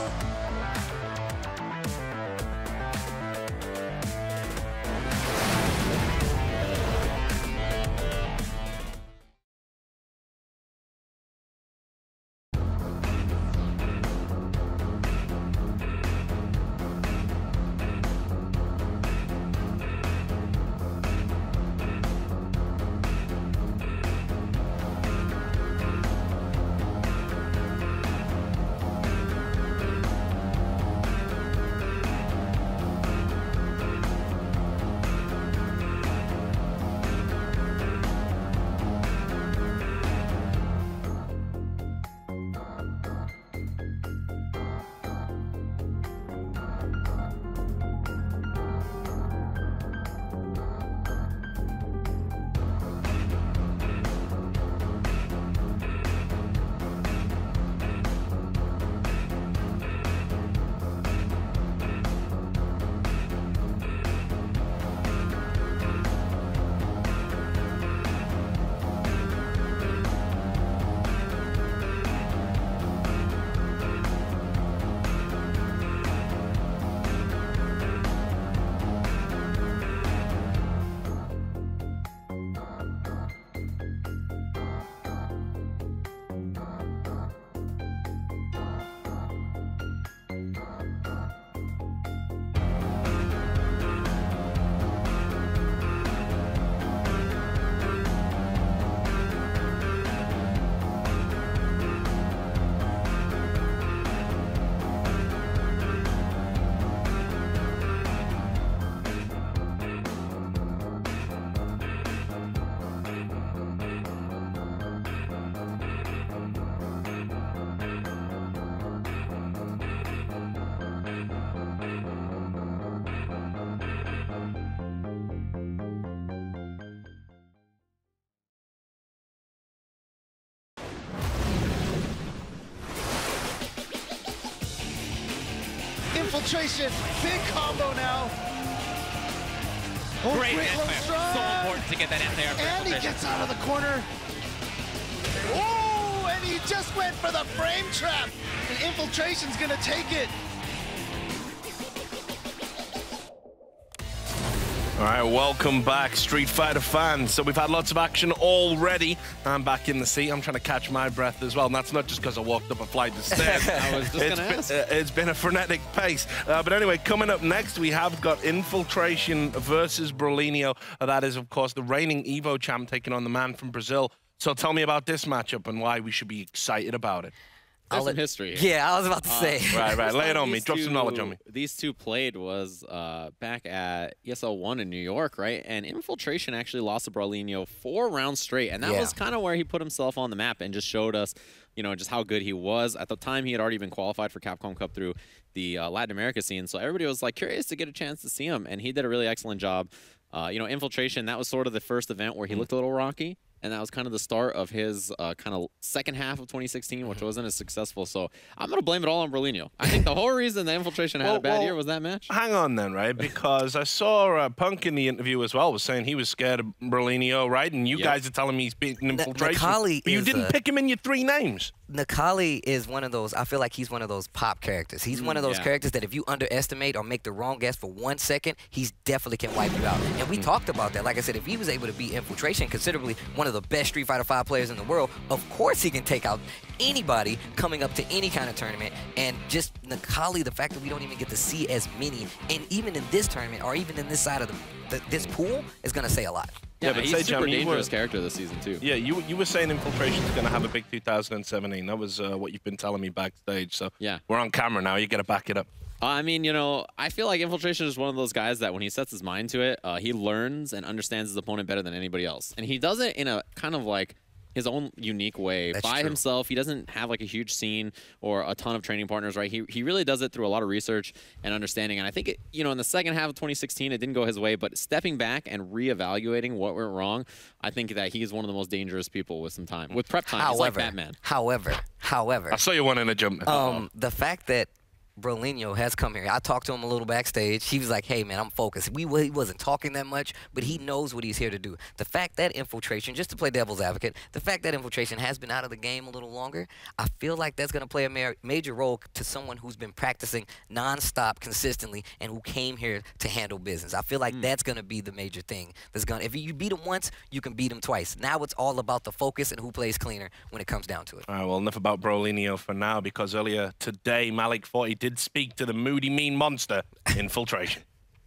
Infiltration, big combo now. Oh, Great low netback. strike. So important to get that in there. for And he Infiltration. gets out of the corner. Oh, and he just went for the frame trap. And Infiltration's gonna take it. All right, welcome back, Street Fighter fans. So we've had lots of action already. I'm back in the seat. I'm trying to catch my breath as well. And that's not just because I walked up a flight of stairs. I was just It's going to ask. been, uh, it's been a frenetic pace. Uh, but anyway, coming up next, we have got Infiltration versus Bralinho. Uh, that is, of course, the reigning Evo champ taking on the man from Brazil. So tell me about this matchup and why we should be excited about it. There's I'll some let- history here. Yeah, I was about to Uh, say. Right, right. Lay it on me. These Drop some two- knowledge on me. These two played was uh, back at E S L one in New York, right? And Infiltration actually lost to Bralinho four rounds straight. And that Yeah. was kind of where he put himself on the map and just showed us, you know, just how good he was. At the time, he had already been qualified for Capcom Cup through the uh, Latin America scene. So everybody was like curious to get a chance to see him. And he did a really excellent job. Uh, you know, Infiltration, that was sort of the first event where he looked a little rocky. And that was kind of the start of his uh, kind of second half of twenty sixteen, which wasn't as successful. So I'm going to blame it all on Berlino. I think the whole reason the Infiltration had well, a bad well, year was that match. Hang on then, right? Because I saw uh, Punk in the interview as well was saying he was scared of Berlino, right? And you yep. guys are telling me he's beating Infiltration. Necalli but you is didn't a, pick him in your three names. Necalli is one of those, I feel like he's one of those pop characters. He's mm, one of those yeah. characters that if you underestimate or make the wrong guess for one second, he's definitely can wipe you out. And we mm. talked about that. Like I said, if he was able to beat Infiltration, considerably one of the best Street Fighter five players in the world, of course he can take out anybody coming up to any kind of tournament. And just Necalli, the fact that we don't even get to see as many, and even in this tournament or even in this side of the, the this pool, is going to say a lot. Yeah, yeah, but but he's say, a super John, dangerous were, character this season, too. Yeah, you you were saying Infiltration's going to have a big two thousand seventeen. That was uh, what you've been telling me backstage. So yeah. we're on camera now. You got to back it up. Uh, I mean, you know, I feel like Infiltration is one of those guys that when he sets his mind to it, uh, he learns and understands his opponent better than anybody else. And he does it in a kind of like his own unique way. That's by true. himself. He doesn't have like a huge scene or a ton of training partners, right? He, he really does it through a lot of research and understanding. And I think, it, you know, in the second half of twenty sixteen, it didn't go his way, but stepping back and reevaluating what went wrong, I think that he is one of the most dangerous people with some time. With prep time, however, he's like Batman. However, however. I saw you one in a jump. Um, the fact that Berlino has come here. I talked to him a little backstage. He was like, hey, man, I'm focused. We, he wasn't talking that much, but he knows what he's here to do. The fact that Infiltration, just to play devil's advocate, the fact that Infiltration has been out of the game a little longer, I feel like that's going to play a ma major role to someone who's been practicing nonstop consistently and who came here to handle business. I feel like mm. that's going to be the major thing. That's gonna, if you beat him once, you can beat him twice. Now it's all about the focus and who plays cleaner when it comes down to it. All right, well, enough about Berlino for now, because earlier today, Malik forty did speak to the moody, mean monster, Infiltration.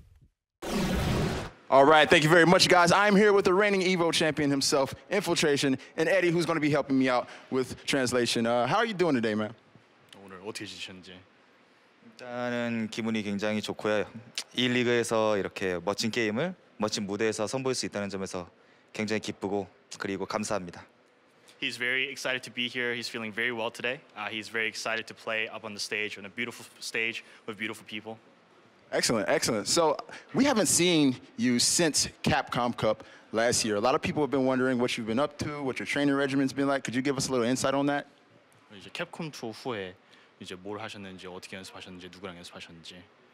All right, thank you very much, guys. I'm here with the reigning Evo champion himself, Infiltration, and Eddie, who's going to be helping me out with translation. Uh, how are you doing today, man? 오늘 어떻게 지셨는지? 일단은 기분이 굉장히 좋고요. 이 리그에서 이렇게 멋진 게임을 멋진 무대에서 선보일 수 있다는 점에서 굉장히 기쁘고 그리고 감사합니다. He's very excited to be here. He's feeling very well today. Uh, he's very excited to play up on the stage, on a beautiful stage with beautiful people. Excellent, excellent. So we haven't seen you since Capcom Cup last year. A lot of people have been wondering what you've been up to, what your training regimen's been like. Could you give us a little insight on that? 이제 캡콤 투어 후에 이제 뭘 하셨는지, 어떻게 연습하셨는지, 누구랑 연습하셨는지.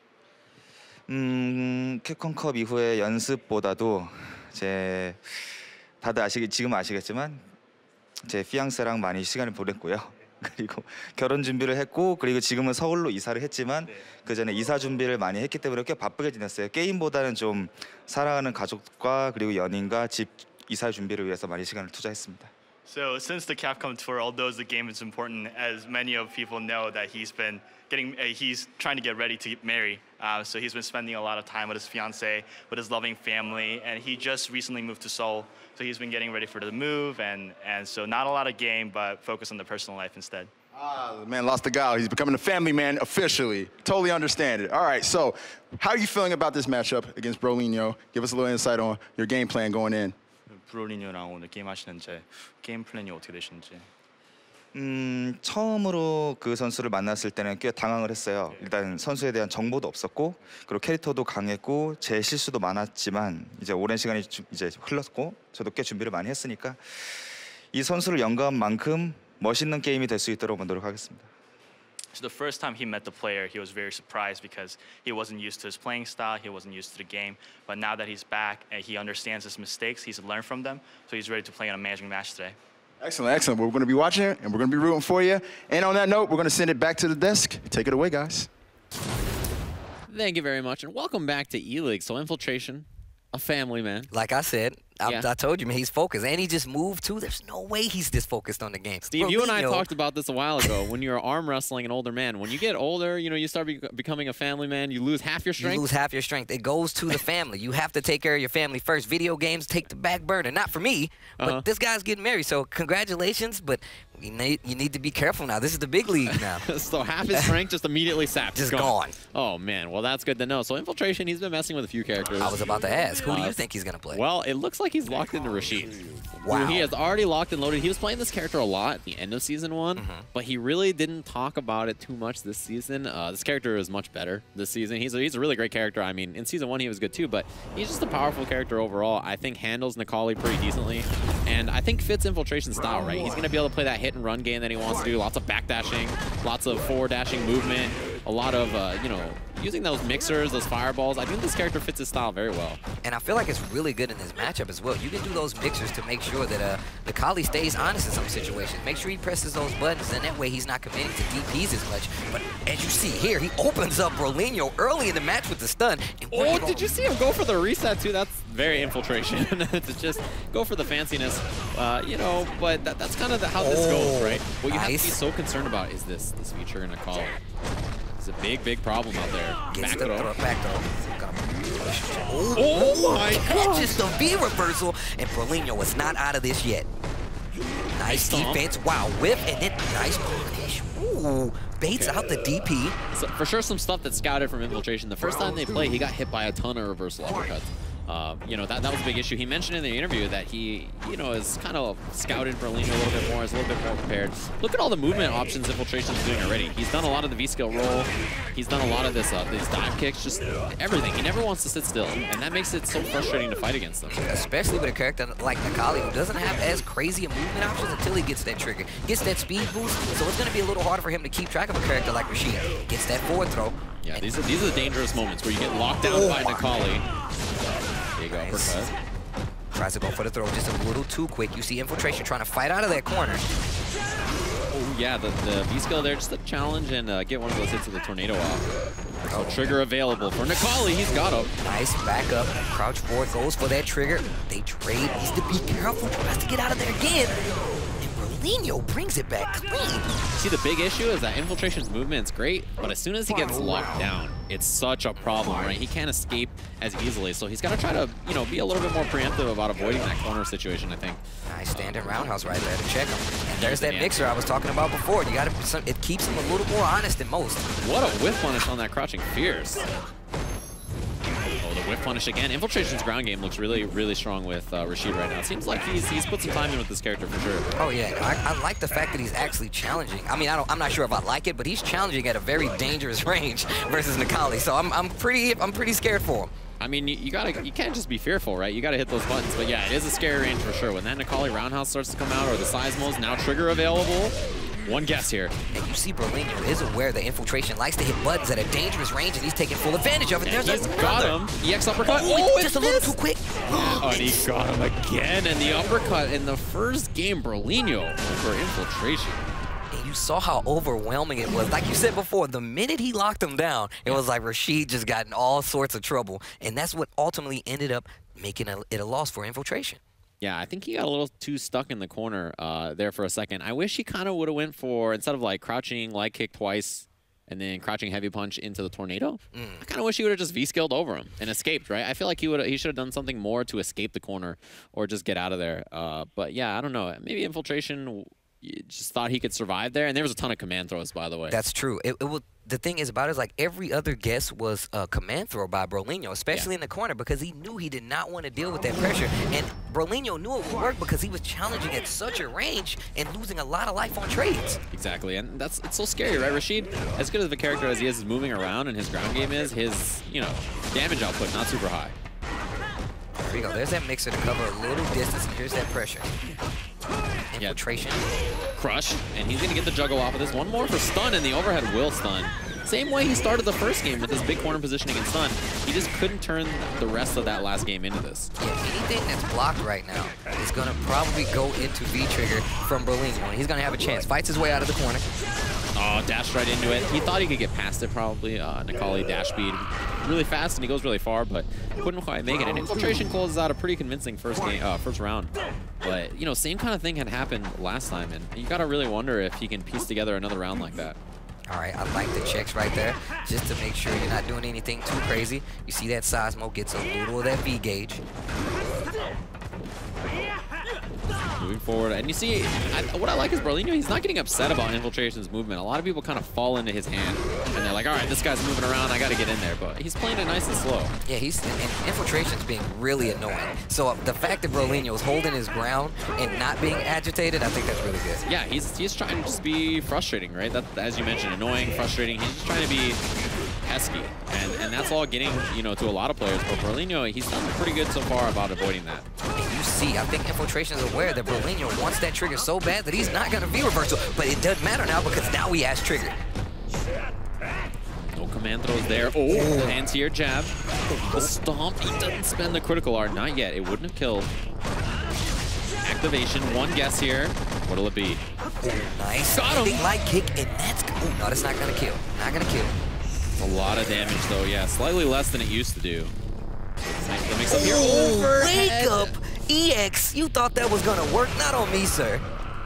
음, 캡콤컵 이후에 연습보다도 제 다들 아시겠 지금 아시겠지만. 제 피앙세랑 많이 시간을 보냈고요. 그리고 결혼 준비를 했고 그리고 지금은 서울로 이사를 했지만 네. 그 전에 이사 준비를 많이 했기 때문에 꽤 바쁘게 지냈어요. 게임보다는 좀 사랑하는 가족과 그리고 연인과 집 이사 준비를 위해서 많이 시간을 투자했습니다. So since the Capcom tour, although the game is important, as many of people know that he's been getting, uh, he's trying to get ready to marry. Uh, so he's been spending a lot of time with his fiance, with his loving family, and he just recently moved to Seoul. So he's been getting ready for the move, and and so not a lot of game, but focus on the personal life instead. Ah, the man lost the guile. He's becoming a family man officially. Totally understand it. All right, so how are you feeling about this matchup against Berlino? Give us a little insight on your game plan going in. 브롤리뇨랑 오늘 게임 하시는지 게임 플랜이 어떻게 되시는지. 음, 처음으로 그 선수를 만났을 때는 꽤 당황을 했어요. 네. 일단 선수에 대한 정보도 없었고 그리고 캐릭터도 강했고 제 실수도 많았지만 이제 오랜 시간이 주, 이제 흘렀고 저도 꽤 준비를 많이 했으니까 이 선수를 연구한 만큼 멋있는 게임이 될 수 있도록 노력하겠습니다. So the first time he met the player, he was very surprised because he wasn't used to his playing style, he wasn't used to the game. But now that he's back and he understands his mistakes, he's learned from them, so he's ready to play in a managing match today. Excellent, excellent. Well, we're going to be watching it, and we're going to be rooting for you. And on that note, we're going to send it back to the desk. Take it away, guys. Thank you very much, and welcome back to E-League. So Infiltration, a family man. Like I said, I, yeah. I told you, man, he's focused. And he just moved, too. There's no way he's this focused on the game. Steve, Berlino, you and I talked about this a while ago. When you're arm wrestling an older man, when you get older, you know, you start be becoming a family man, you lose half your strength. You lose half your strength. It goes to the family. You have to take care of your family first. Video games take the back burner. Not for me, but uh-huh. this guy's getting married, so congratulations, but you need, you need to be careful now. This is the big league now. So half his strength just immediately sapped. Just gone. gone. Oh, man. Well, that's good to know. So Infiltration, he's been messing with a few characters. I was about to ask, who uh, do you think he's going to play? Well, it looks like like he's locked into Rashid. Wow. He has already locked and loaded. He was playing this character a lot at the end of season one, mm-hmm. but he really didn't talk about it too much this season. Uh, this character is much better this season. He's a, he's a really great character. I mean, in season one he was good too, but he's just a powerful character overall. I think handles Necalli pretty decently, and I think fits Infiltration style, right? He's going to be able to play that hit and run game that he wants to do. Lots of backdashing, lots of forward dashing movement, a lot of, uh, you know, using those mixers, those fireballs. I think this character fits his style very well. And I feel like it's really good in this matchup as well. You can do those mixers to make sure that uh, Necalli stays honest in some situations. Make sure he presses those buttons, and that way he's not committing to D Ps as much. But as you see here, he opens up Brolinho early in the match with the stun. And oh, did you see him go for the reset too? That's very Infiltration to just go for the fanciness, uh, you know. But that, that's kind of the, how this oh, goes, right? What you nice. have to be so concerned about is this this feature Necalli. It's a big, big problem out there. Gets back the throw. Back throw. Oh, oh my god! Just a V reversal, and Brolinho is not out of this yet. Nice defense. Wow, whip, and then nice punish. Ooh, baits okay. out the D P. So for sure, some stuff that's scouted from Infiltration. The first time they played, he got hit by a ton of reversal uppercuts. Uh, you know, that, that was a big issue. He mentioned in the interview that he, you know, is kind of scouted Brolinho a little bit more, is a little bit more prepared. Look at all the movement options Infiltration's doing already. He's done a lot of the V-skill roll. He's done a lot of this, uh, these dive kicks, just everything. He never wants to sit still, and that makes it so frustrating to fight against him. Especially with a character like Necalli, who doesn't have as crazy a movement options until he gets that trigger. Gets that speed boost, so it's going to be a little harder for him to keep track of a character like Rashid. Gets that forward throw. Yeah, these are, these are the dangerous moments where you get locked down oh by Necalli. There you go, nice. uppercut. Tries to go for the throw just a little too quick. You see Infiltration trying to fight out of that corner. Oh yeah, the, the V-skill there, just a challenge and uh, get one of those hits of the tornado off. So oh. trigger available for Necalli, he's got him. Nice, back up, crouch forward, goes for that trigger. They trade, needs to be careful, tries to get out of there again. Brolinho brings it back clean. See, the big issue is that Infiltration's movement is great, but as soon as he gets locked down, it's such a problem, right? He can't escape as easily, so he's got to try to, you know, be a little bit more preemptive about avoiding that corner situation, I think. Nice standing uh, roundhouse right there to check him. And there's that mixer I was talking about before. You got to, it keeps him a little more honest than most. What a whiff punish on that crouching fierce. Oh, the whip punish again. Infiltration's ground game looks really, really strong with uh, Rashid right now. It seems like he's he's put some time in with this character for sure. Oh yeah, I, I like the fact that he's actually challenging. I mean, I don't, I'm not sure if I like it, but he's challenging at a very dangerous range versus Necalli. So I'm, I'm pretty, I'm pretty scared for him. I mean, you, you gotta, you can't just be fearful, right? You gotta hit those buttons. But yeah, it is a scary range for sure. When that Necalli roundhouse starts to come out, or the Seismos, now trigger available. One guess here. And you see Brolinho is aware that Infiltration likes to hit buttons at a dangerous range, and he's taking full advantage of it. And There's he's got him. E X uppercut. Oh, oh just a little too quick. Oh, and he got him again. And the uppercut in the first game, Brolinho over Infiltration. And you saw how overwhelming it was. Like you said before, the minute he locked him down, it was like Rashid just got in all sorts of trouble. And that's what ultimately ended up making a, it a loss for Infiltration. Yeah, I think he got a little too stuck in the corner uh, there for a second. I wish he kind of would have went for, instead of like crouching light kick twice and then crouching heavy punch into the tornado, mm. I kind of wish he would have just V-skilled over him and escaped, right? I feel like he would he should have done something more to escape the corner or just get out of there. Uh, but yeah, I don't know. Maybe Infiltration just thought he could survive there, and there was a ton of command throws, by the way. That's true. It, it will, the thing is about it is like every other guess was a command throw by Brolinho, especially yeah. in the corner, because he knew he did not want to deal with that pressure. And Brolinho knew it would work because he was challenging at such a range and losing a lot of life on trades. Exactly, and that's it's so scary, right? Rashid, as good of a character as he is moving around and his ground game is, his, you know, damage output not super high. There we go. There's that mixer to cover a little distance, and here's that pressure. Infiltration. Yeah. Crush, and he's going to get the juggle off of this. One more for stun, and the overhead will stun. Same way he started the first game with his big corner positioning and stun. He just couldn't turn the rest of that last game into this. Yeah, anything that's blocked right now is going to probably go into V-trigger from Brolinho, and he's going to have a chance. Fights his way out of the corner. Oh, dashed right into it. He thought he could get past it probably. Uh, Necalli dash speed really fast, and he goes really far, but couldn't quite make it. And Infiltration closes out a pretty convincing first game, uh, first round. But, you know, same kind of thing had happened last time, and you got to really wonder if he can piece together another round like that. All right, I like the checks right there, just to make sure you're not doing anything too crazy. You see that Seismo gets a little of that V gauge. moving forward. And you see, I, what I like is Brolino, he's not getting upset about Infiltration's movement. A lot of people kind of fall into his hand, and they're like, all right, this guy's moving around, I got to get in there. But he's playing it nice and slow. Yeah, he's and, and Infiltration's being really annoying. So uh, the fact that Brolino is holding his ground and not being agitated, I think that's really good. Yeah, he's he's trying to just be frustrating, right? That, as you mentioned, annoying, frustrating. He's just trying to be pesky, and and that's all getting, you know, to a lot of players. But Brolino, he's done pretty good so far about avoiding that. And you see, I think Infiltration is aware that Brolino wants that trigger so bad that he's not going to be reversal. But it doesn't matter now because now he has trigger. No command throws there. Oh, anti-air jab. The stomp. He doesn't spend the critical art. Not yet. It wouldn't have killed. Activation. One guess here. What'll it be? Oh, nice. Got him. Light kick, and that's. Oh, no, that's not going to kill. Not going to kill. A lot of damage, though. Yeah, slightly less than it used to do. That makes up here. Oh, wake up! E X, you thought that was going to work? Not on me, sir.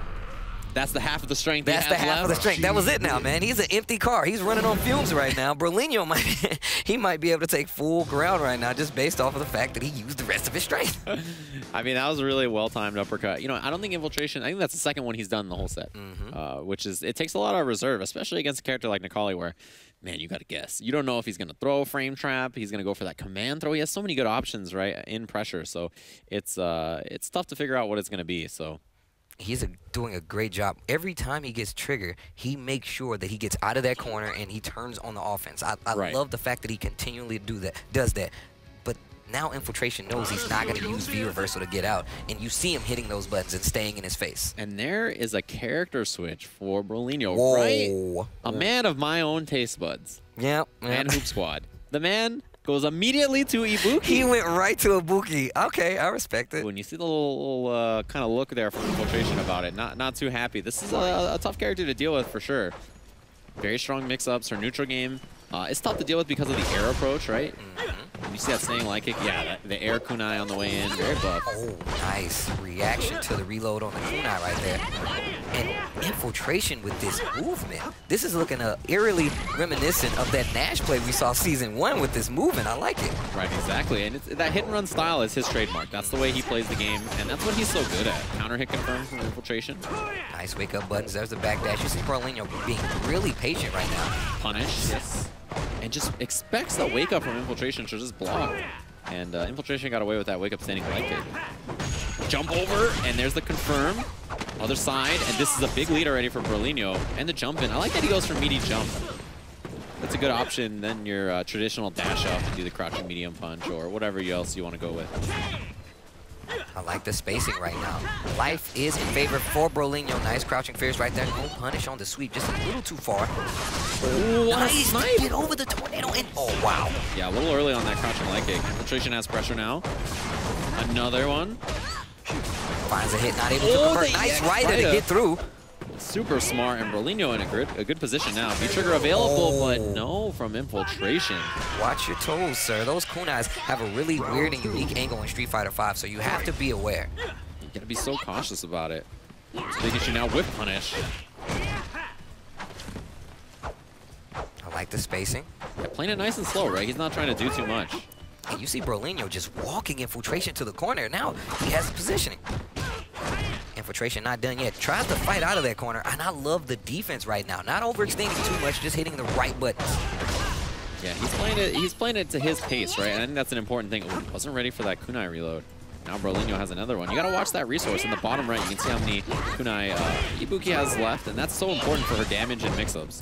That's the half of the strength. That's the half left. of the strength. That was it now, man. He's an empty car. He's running on fumes right now. Brolino might he might be able to take full ground right now just based off of the fact that he used the rest of his strength. I mean, that was a really well-timed uppercut. You know, I don't think Infiltration, I think that's the second one he's done in the whole set, mm-hmm. uh, which is, it takes a lot of reserve, especially against a character like Necalli where, man, you got to guess. You don't know if he's going to throw a frame trap. He's going to go for that command throw. He has so many good options, right, in pressure. So it's uh, it's tough to figure out what it's going to be. So he's a, doing a great job. Every time he gets triggered, he makes sure that he gets out of that corner and he turns on the offense. I, I right. love the fact that he continually do that, does that. But now Infiltration knows he's not going to use V reversal to get out, and you see him hitting those buttons and staying in his face. And there is a character switch for Brolino, Whoa. right? A man of my own taste buds. Yep. And Hoop Squad. The man goes immediately to Ibuki. He went right to Ibuki. Okay, I respect it. When you see the little, little uh, kind of look there from Infiltration about it, not not too happy. This is a, a tough character to deal with for sure. Very strong mix-ups. Her neutral game. Uh, it's tough to deal with because of the air approach, right? Mm-hmm. When you see that staying light kick, yeah, that, the air kunai on the way in, very buff. Oh, nice reaction to the reload on the kunai right there. And Infiltration with this movement. This is looking uh, eerily reminiscent of that Nash play we saw season one with this movement. I like it. Right, exactly. And it's, that hit and run style is his trademark. That's the way he plays the game, and that's what he's so good at. Counter hit confirm from Infiltration. Nice wake up buttons. There's the back dash. You see Brolino being really patient right now. Punish. Yes. And just expects that wake up from Infiltration to just block. And uh, Infiltration got away with that wake up standing leg kick. Jump over, and there's the confirm. Other side, and this is a big lead already for Brolino. And the jump in. I like that he goes for meaty jump. That's a good option than your uh, traditional dash up and do the crouching medium punch or whatever else you want to go with. I like the spacing right now. Life is in favor for Brolino. Nice crouching fierce right there. No punish on the sweep, just a little too far. Ooh, nice, get over the tornado and oh wow. Yeah, a little early on that crouching leg kick. Infiltration has pressure now. Another one. Finds a hit, not able to oh, convert. Nice rider to get through. Super smart, and Brolino in a good, a good position now. V-trigger available, oh. but no from Infiltration. Watch your toes, sir. Those kunais have a really weird and unique angle in Street Fighter five, so you have to be aware. You gotta be so cautious about it. It's a big issue now with punish. I like the spacing. Yeah, playing it nice and slow, right? He's not trying to do too much. And you see Brolino just walking Infiltration to the corner. Now he has the positioning. Infiltration not done yet. Tries to fight out of that corner, and I love the defense right now. Not overextending too much, just hitting the right buttons. Yeah, he's playing it. He's playing it to his pace, right? And I think that's an important thing. Ooh, wasn't ready for that kunai reload. Now Brolino has another one. You got to watch that resource in the bottom right. You can see how many kunai uh, Ibuki has left, and that's so important for her damage and mix-ups.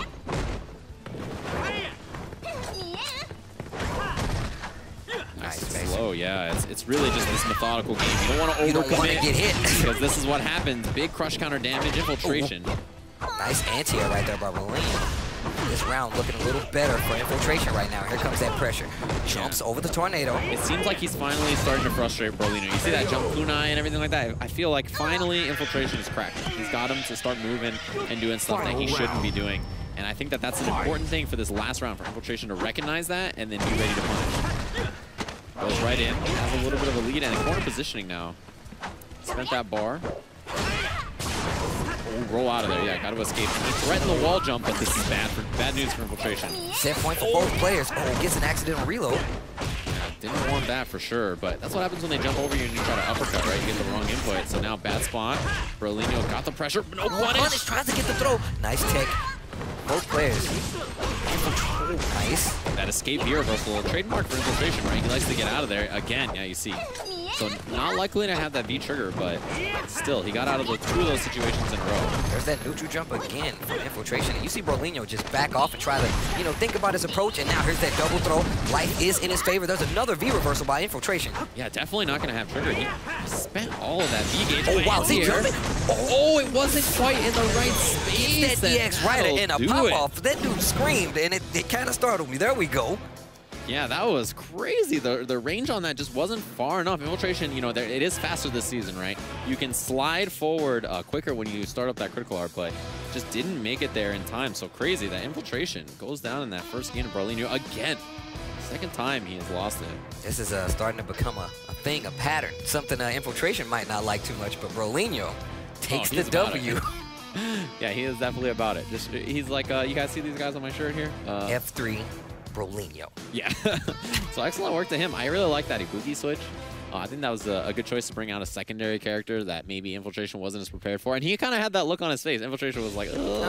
Nice and slow, yeah. It's, it's really just this methodical game. You don't want to overcommit get hit because this is what happens. Big crush counter damage, Infiltration. Ooh. Nice anti-air right there by Brolino. This round looking a little better for Infiltration right now. Here comes that pressure. Jumps yeah. over the tornado. It seems like he's finally starting to frustrate Brolino. You see that jump kunai and everything like that? I feel like finally Infiltration is cracked. He's got him to start moving and doing stuff that he shouldn't be doing. And I think that that's an important thing for this last round for Infiltration to recognize that and then be ready to punish. Goes right in, has a little bit of a lead, and corner positioning now. Spent that bar. Oh, roll out of there, yeah, got to escape. He threatened the wall jump, but this is bad for bad news for Infiltration. Set point for both players. Oh, gets an accidental reload. Didn't want that for sure, but that's what happens when they jump over you and you try to uppercut, right? You get the wrong input. So now bad spot. Brolinho got the pressure. No punish. Punish tries to get the throw. Nice tech. Both players. Nice. That escape B reversal, trademark for Infiltration, right? He likes to get out of there. Again, yeah, you see. So not likely to have that V trigger, but still, he got out of the two of those situations in a row. There's that neutral jump again for Infiltration. And you see Brolinho just back off and try to, you know, think about his approach. And now here's that double throw. Life is in his favor. There's another V reversal by Infiltration. Yeah, definitely not going to have trigger. He spent all of that V gauge. Oh, wow. Is he jumping? Oh. oh, it wasn't quite in the right space. Gets that E X rider and a pop off. That dude screamed, and it, it kind of startled me. There we go. Yeah, that was crazy. The the range on that just wasn't far enough. Infiltration, you know, there, it is faster this season, right? You can slide forward uh, quicker when you start up that critical art, but just didn't make it there in time. So crazy. That Infiltration goes down in that first game of Brolinho again. Second time he has lost it. This is uh, starting to become a, a thing, a pattern. Something uh, Infiltration might not like too much, but Brolinho takes oh, the W. Yeah, he is definitely about it. Just he's like, uh, you guys see these guys on my shirt here? Uh, F three. Brolinho. Yeah. So excellent work to him. I really like that Ibuki switch. Uh, I think that was a, a good choice to bring out a secondary character that maybe Infiltration wasn't as prepared for. And he kind of had that look on his face. Infiltration was like, oh, no,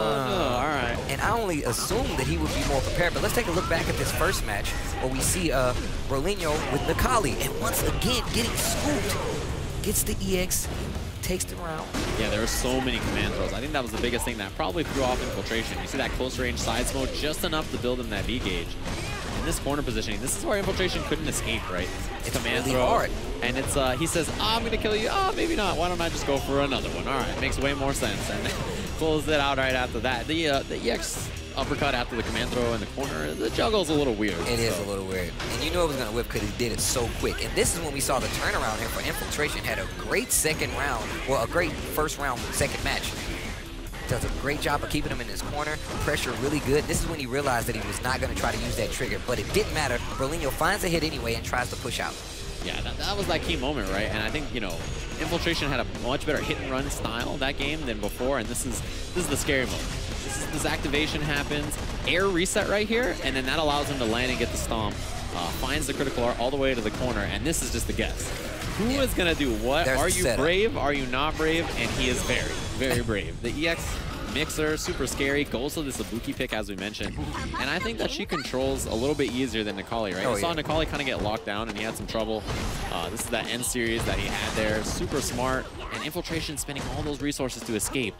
all right. And I only assumed that he would be more prepared. But let's take a look back at this first match where we see uh, Brolinho with Necalli. And once again, getting scooped. Gets the E X. Takes the round. Yeah, there were so many command throws. I think that was the biggest thing that probably threw off Infiltration. You see that close range side smoke just enough to build him that V gauge. In this corner positioning, this is where Infiltration couldn't escape, right? It's command really throw. hard. And it's uh, he says, oh, I'm gonna kill you. Oh, maybe not. Why don't I just go for another one? All right, makes way more sense. And pulls it out right after that. The uh, the E X uppercut after the command throw in the corner, the juggle's a little weird. It so. is a little weird. And you knew it was going to whip because he did it so quick. And this is when we saw the turnaround here for Infiltration. Had a great second round, well, a great first round, second match. Does a great job of keeping him in his corner. Pressure really good. This is when he realized that he was not going to try to use that trigger, but it didn't matter. Brolinho finds a hit anyway and tries to push out. Yeah, that, that was that key moment, right? And I think, you know, Infiltration had a much better hit and run style that game than before, and this is this is the scary moment. This, is, this activation happens, air reset right here, and then that allows him to land and get the stomp. Uh, finds the critical art all the way to the corner, and this is just a guess. Who yeah. is going to do what? There's Are you setup. brave? Are you not brave? And he is very, very brave. The E X mixer, super scary, goes to this Ibuki pick, as we mentioned. And I think that she controls a little bit easier than Necalli, right? Oh, I saw yeah. Necalli kind of get locked down, and he had some trouble. Uh, this is that end series that he had there. Super smart. And Infiltration spending all those resources to escape.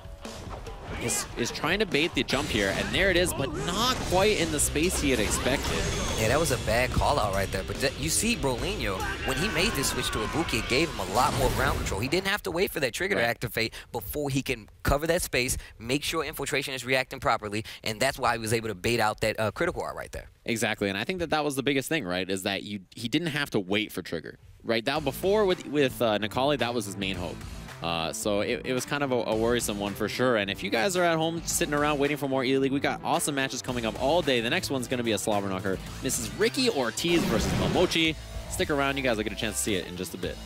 Is, is trying to bait the jump here, and there it is, but not quite in the space he had expected. Yeah, that was a bad call out right there. But that, you see Brolinho, when he made this switch to Ibuki, it gave him a lot more ground control. He didn't have to wait for that trigger right. to activate before he can cover that space, make sure Infiltration is reacting properly, and that's why he was able to bait out that uh, critical art right there. Exactly, and I think that that was the biggest thing, right, is that you he didn't have to wait for trigger. Right, now before with, with uh, Necalli, that was his main hope. Uh, so it, it was kind of a, a worrisome one for sure. And if you guys are at home sitting around waiting for more E-League, we got awesome matches coming up all day. The next one's going to be a slobber knocker. Missus Ricky Ortiz versus Momochi. Stick around. You guys will get a chance to see it in just a bit.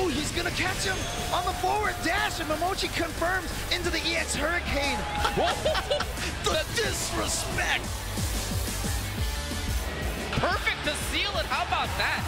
Ooh, he's gonna catch him on the forward dash, and Momochi confirms into the E X Hurricane. The disrespect. Perfect to seal it. How about that?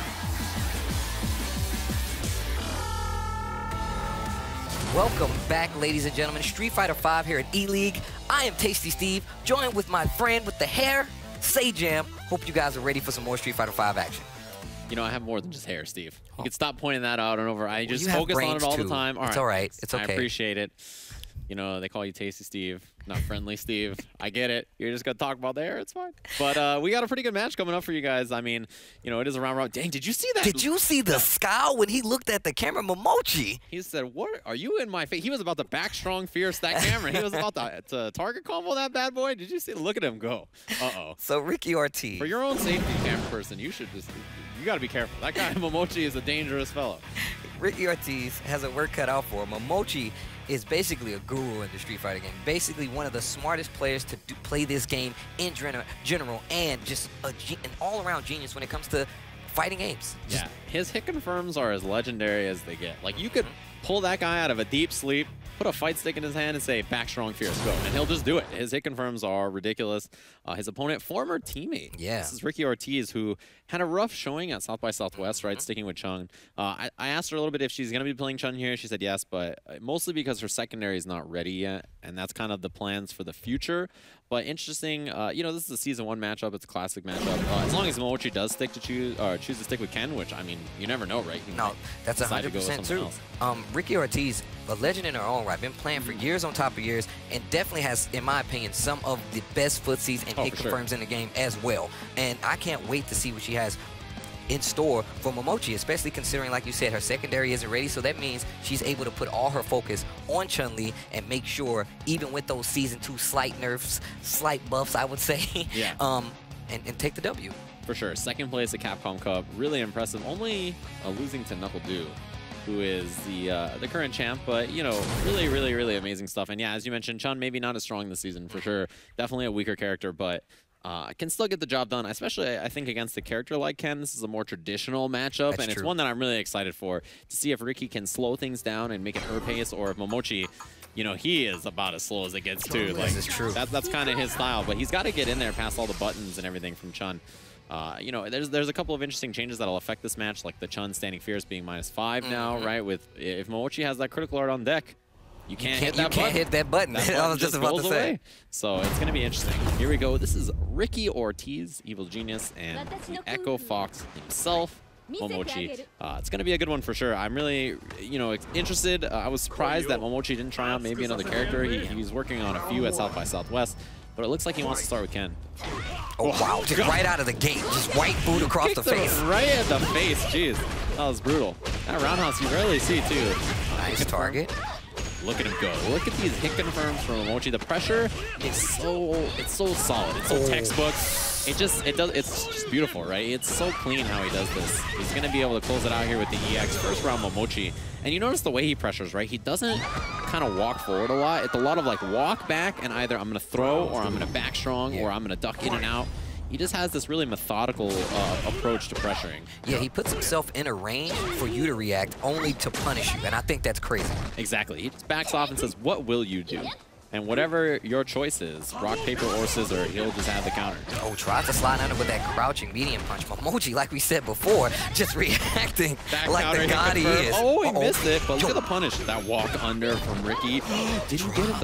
Welcome back, ladies and gentlemen. Street Fighter five here at E-League. I am Tasty Steve, joined with my friend with the hair, Sajam. Hope you guys are ready for some more Street Fighter five action. You know, I have more than just hair, Steve. You can stop pointing that out and over. I just you have focus on it all too. the time. All it's right. all right. It's okay. I appreciate it. You know, they call you Tasty Steve, not Friendly Steve. I get it. You're just going to talk about the hair. It's fine. But uh, we got a pretty good match coming up for you guys. I mean, you know, it is a round round. Dang, did you see that? Did you see the scowl when he looked at the camera, Momochi? He said, what are you in my face? He was about to back strong fierce that camera. He was about to, to target combo that bad boy. Did you see? Look at him go. Uh-oh. So Ricky Ortiz. For your own safety, camera person, you should just, you got to be careful. That guy, Momochi, is a dangerous fellow. Ricky Ortiz has a work cut out for him. Momochi is basically a guru in the Street Fighter game. Basically one of the smartest players to do, play this game in general, and just a, an all-around genius when it comes to fighting games. Just yeah, his hit confirms are as legendary as they get. Like, you could pull that guy out of a deep sleep, put a fight stick in his hand and say, back strong, fierce, go. And he'll just do it. His hit confirms are ridiculous. Uh, his opponent, former teammate. Yeah. This is Ricky Ortiz, who had a rough showing at South by Southwest, right, sticking with Chung. Uh, I, I asked her a little bit if she's going to be playing Chung here. She said yes, but mostly because her secondary is not ready yet, and that's kind of the plans for the future. But interesting, uh, you know, this is a season one matchup. It's a classic matchup. Uh, as long as Momochi does stick to choose, or choose to stick with Ken, which, I mean, you never know, right? He no, that's one hundred percent true. Um, Ricky Ortiz, a legend in her own right, been playing for years on top of years, and definitely has, in my opinion, some of the best footsies and oh, hit confirms sure. in the game as well. And I can't wait to see what she has in store for Momochi, especially considering, like you said, her secondary isn't ready, so that means she's able to put all her focus on Chun-Li and make sure, even with those Season two slight nerfs, slight buffs, I would say, yeah. um, and, and take the W. For sure. Second place at Capcom Cup. Really impressive. Only uh, losing to Knuckle Dew, who is the uh, the current champ, but, you know, really, really, really amazing stuff. And yeah, as you mentioned, Chun maybe not as strong this season, for sure. Definitely a weaker character, but Uh, can still get the job done, especially, I think, against a character like Ken. This is a more traditional matchup, That's and it's true. one that I'm really excited for, to see if Ricky can slow things down and make it her pace, or if Momochi, you know, he is about as slow as it gets, too. Like, this is true. That, that's kind of his style, but he's got to get in there past all the buttons and everything from Chun. Uh, you know, there's there's a couple of interesting changes that'll affect this match, like the Chun standing fierce being minus five mm-hmm. now, right? With if Momochi has that critical art on deck, You can't, you hit can't, that you button. can't hit that button. That button I was just, just about to goes say. Away. So it's going to be interesting. Here we go. This is Ricky Ortiz, Evil Genius, and the Echo Fox himself, Momochi. Uh, it's going to be a good one for sure. I'm really, you know, interested. Uh, I was surprised that Momochi didn't try out maybe another character. He, he's working on a few at South by Southwest, but it looks like he wants to start with Ken. Oh, wow. Just right out of the gate. Just white boot across the face. Right in the face. Jeez. That was brutal. That roundhouse you rarely see, too. Nice target. Look at him go. Look at these hit confirms from Momochi. The pressure is so, it's so solid. It's so oh. textbook. It just, it does, it's just beautiful, right? It's so clean how he does this. He's going to be able to close it out here with the E X. First round Momochi. And you notice the way he pressures, right? He doesn't kind of walk forward a lot. It's a lot of like walk back and either I'm going to throw or I'm going to back strong or I'm going to duck in and out. He just has this really methodical uh, approach to pressuring. Yeah, he puts himself in a range for you to react, only to punish you, and I think that's crazy. Exactly. He just backs off and says, what will you do? And whatever your choice is, rock, paper, or scissor, he'll just have the counter. Oh, tries to slide under with that crouching medium punch. Momochi, like we said before, just reacting Back like the god he is. Oh, he Uh-oh. missed it, but look at the punish. That walk under from Ricky. Did you get it, though?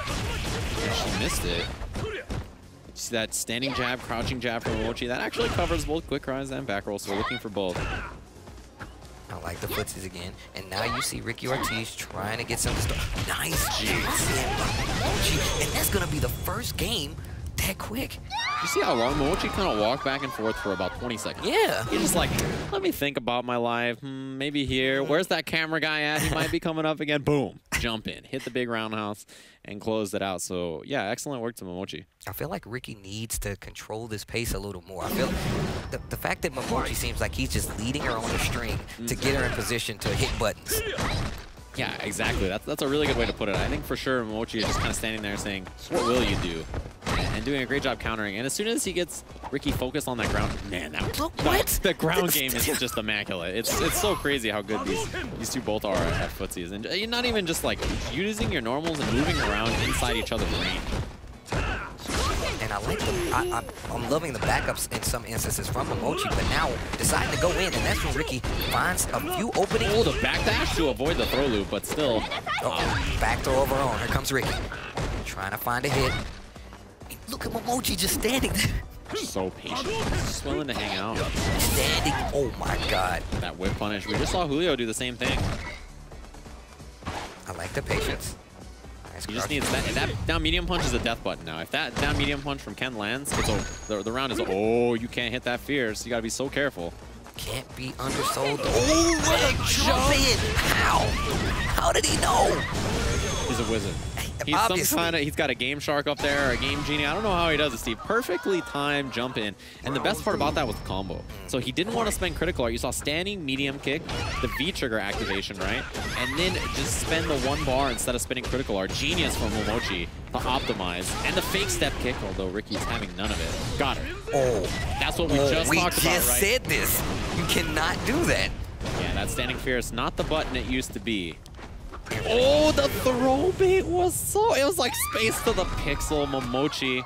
Yeah, she missed it. See that standing jab, crouching jab from Momochi. That actually covers both quick rise and back roll, so we're looking for both. I like the footsies again. And now you see Ricky Ortiz trying to get some stuff. Nice. Momochi. And that's going to be the first game that quick. You see how long Momochi kind of walked back and forth for about twenty seconds? Yeah. He's just like, let me think about my life. Hmm, maybe here. Where's that camera guy at? He might be coming up again. Boom. Jump in. Hit the big roundhouse and close it out. So, yeah, excellent work to Momochi. I feel like Ricky needs to control this pace a little more. I feel the, the fact that Momochi seems like he's just leading her on the string to get her in position to hit buttons. Yeah, exactly. That's, that's a really good way to put it. I think for sure Momochi is just kind of standing there saying, what will you do? And doing a great job countering. And as soon as he gets Ricky focused on that ground, man, that Look, what? the ground game is just immaculate. It's it's so crazy how good these these two both are at footsies. And you're not even just like using your normals and moving around inside each other's range. And I like the, I, I'm, I'm loving the backups in some instances from Momochi, but now deciding to go in, and that's when Ricky finds a few openings. Oh, the backdash to avoid the throw loop, but still. Oh, back throw over on. Here comes Ricky. Trying to find a hit. Look at Momochi just standing there. So patient. Just willing to hang out. Standing. Oh my God. That whip punish. We just saw Julio do the same thing. I like the patience. Nice he just needs that. That down medium punch is a death button now. If that down medium punch from Ken lands, it's over. The, the round is, oh, you can't hit that fierce. You got to be so careful. Can't be undersold. Oh, what a jump in. How? How did he know? He's a wizard. He's Obviously. some kind of, he's got a Game Shark up there, or a Game Genie. I don't know how he does it, Steve. Perfectly timed jump in. And the best part about that was the combo. So he didn't want to spend critical art. You saw standing medium kick, the V trigger activation, right? And then just spend the one bar instead of spending critical art. Genius from Momochi to optimize. And the fake step kick, although Ricky's having none of it. Got her. Oh. That's what we oh, just we talked just about, right? said this. You cannot do that. Yeah, that standing fierce, not the button it used to be. Oh, the throw bait was so... It was like space to the pixel. Momochi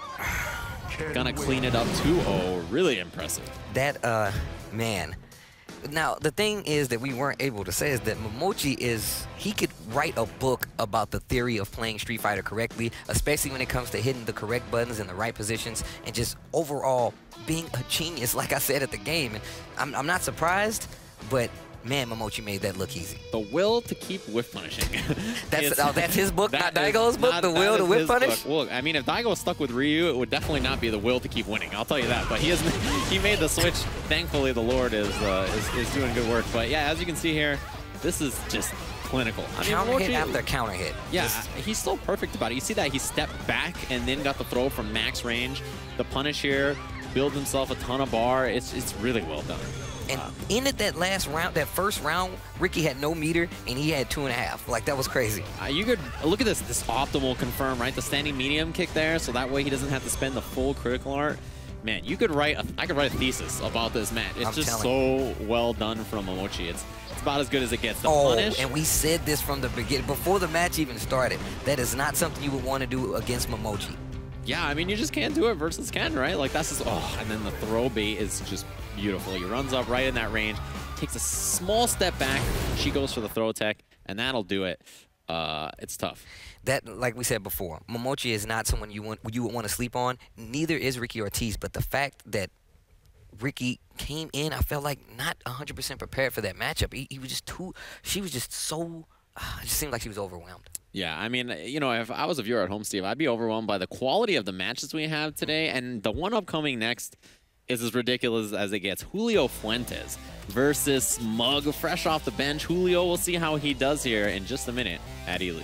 gonna clean it up two oh. Really impressive. That, uh, man. Now, the thing is that we weren't able to say is that Momochi is... He could write a book about the theory of playing Street Fighter correctly, especially when it comes to hitting the correct buttons in the right positions and just overall being a genius, like I said at the game. And I'm, I'm not surprised, but... Man, Momochi made that look easy. The will to keep whip punishing. That's oh, that's his book, not that Daigo's book. Not, the will to whip punish. Book. Well, I mean, if Daigo was stuck with Ryu, it would definitely not be the will to keep winning. I'll tell you that. But he has he made the switch. Thankfully, the Lord is, uh, is is doing good work. But yeah, as you can see here, this is just clinical. I mean, counter Momochi, hit after counter hit. Yeah, Just, he's so perfect about it. You see that he stepped back and then got the throw from max range. The punish here, builds himself a ton of bar. It's it's really well done. And ended that last round, that first round, Ricky had no meter, and he had two and a half. Like, that was crazy. Uh, you could look at this, this optimal confirm, right? The standing medium kick there, so that way he doesn't have to spend the full critical art. Man, you could write, a, I could write a thesis about this match. It's I'm just so well done from Momochi. It's, it's about as good as it gets. The oh, punish. And we said this from the beginning, before the match even started. That is not something you would want to do against Momochi. Yeah, I mean, you just can't do it versus Ken, right? Like, that's just, oh, and then the throw bait is just beautiful. He runs up right in that range, takes a small step back. She goes for the throw tech, and that'll do it. Uh, it's tough. That, like we said before, Momochi is not someone you want you would want to sleep on. Neither is Ricky Ortiz, but the fact that Ricky came in, I felt like not one hundred percent prepared for that matchup. He, he was just too, she was just so, uh, it just seemed like she was overwhelmed. Yeah, I mean, you know, if I was a viewer at home, Steve, I'd be overwhelmed by the quality of the matches we have today. And the one upcoming next is as ridiculous as it gets. Julio Fuentes versus Smug, fresh off the bench. Julio, we'll see how he does here in just a minute at E-League.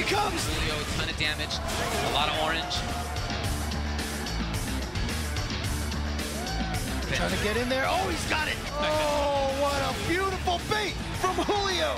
he comes. Julio, a ton of damage, a lot of orange. Trying to get in there. Oh, he's got it. Oh, what a beautiful bait from Julio.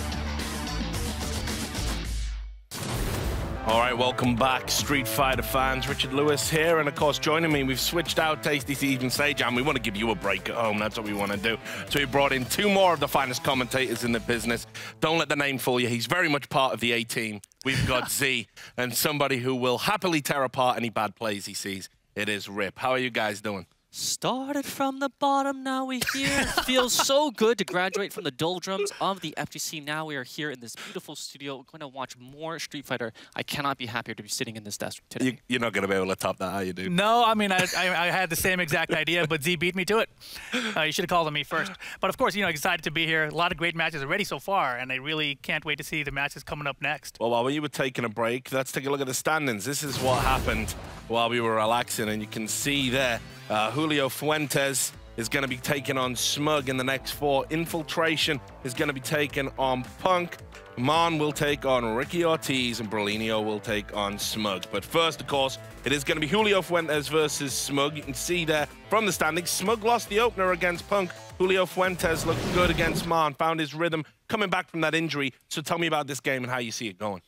All right, welcome back, Street Fighter fans. Richard Lewis here, and of course, joining me, we've switched out Tasty Season Sage, and we want to give you a break at home. That's what we want to do. So we brought in two more of the finest commentators in the business. Don't let the name fool you. He's very much part of the A-team. We've got Z, and somebody who will happily tear apart any bad plays he sees. It is Rip. How are you guys doing? Started from the bottom, now we're here. Feels so good to graduate from the doldrums of the F G C. Now we are here in this beautiful studio, going to watch more Street Fighter. I cannot be happier to be sitting in this desk today. You, you're not going to be able to top that, are you, dude? No, I mean, I, I, I had the same exact idea, but Z beat me to it. Uh, you should have called on me first. But of course, you know, excited to be here. A lot of great matches already so far, and I really can't wait to see the matches coming up next. Well, while you were taking a break, let's take a look at the standings. This is what happened while we were relaxing, and you can see there, uh, Julio Fuentes is going to be taking on Smug in the next four. Infiltration is going to be taken on Punk. Mon will take on Ricky Ortiz, and Brolinho will take on Smug. But first, of course, it is going to be Julio Fuentes versus Smug. You can see there from the standings, Smug lost the opener against Punk. Julio Fuentes looked good against Mon, found his rhythm coming back from that injury. So tell me about this game and how you see it going.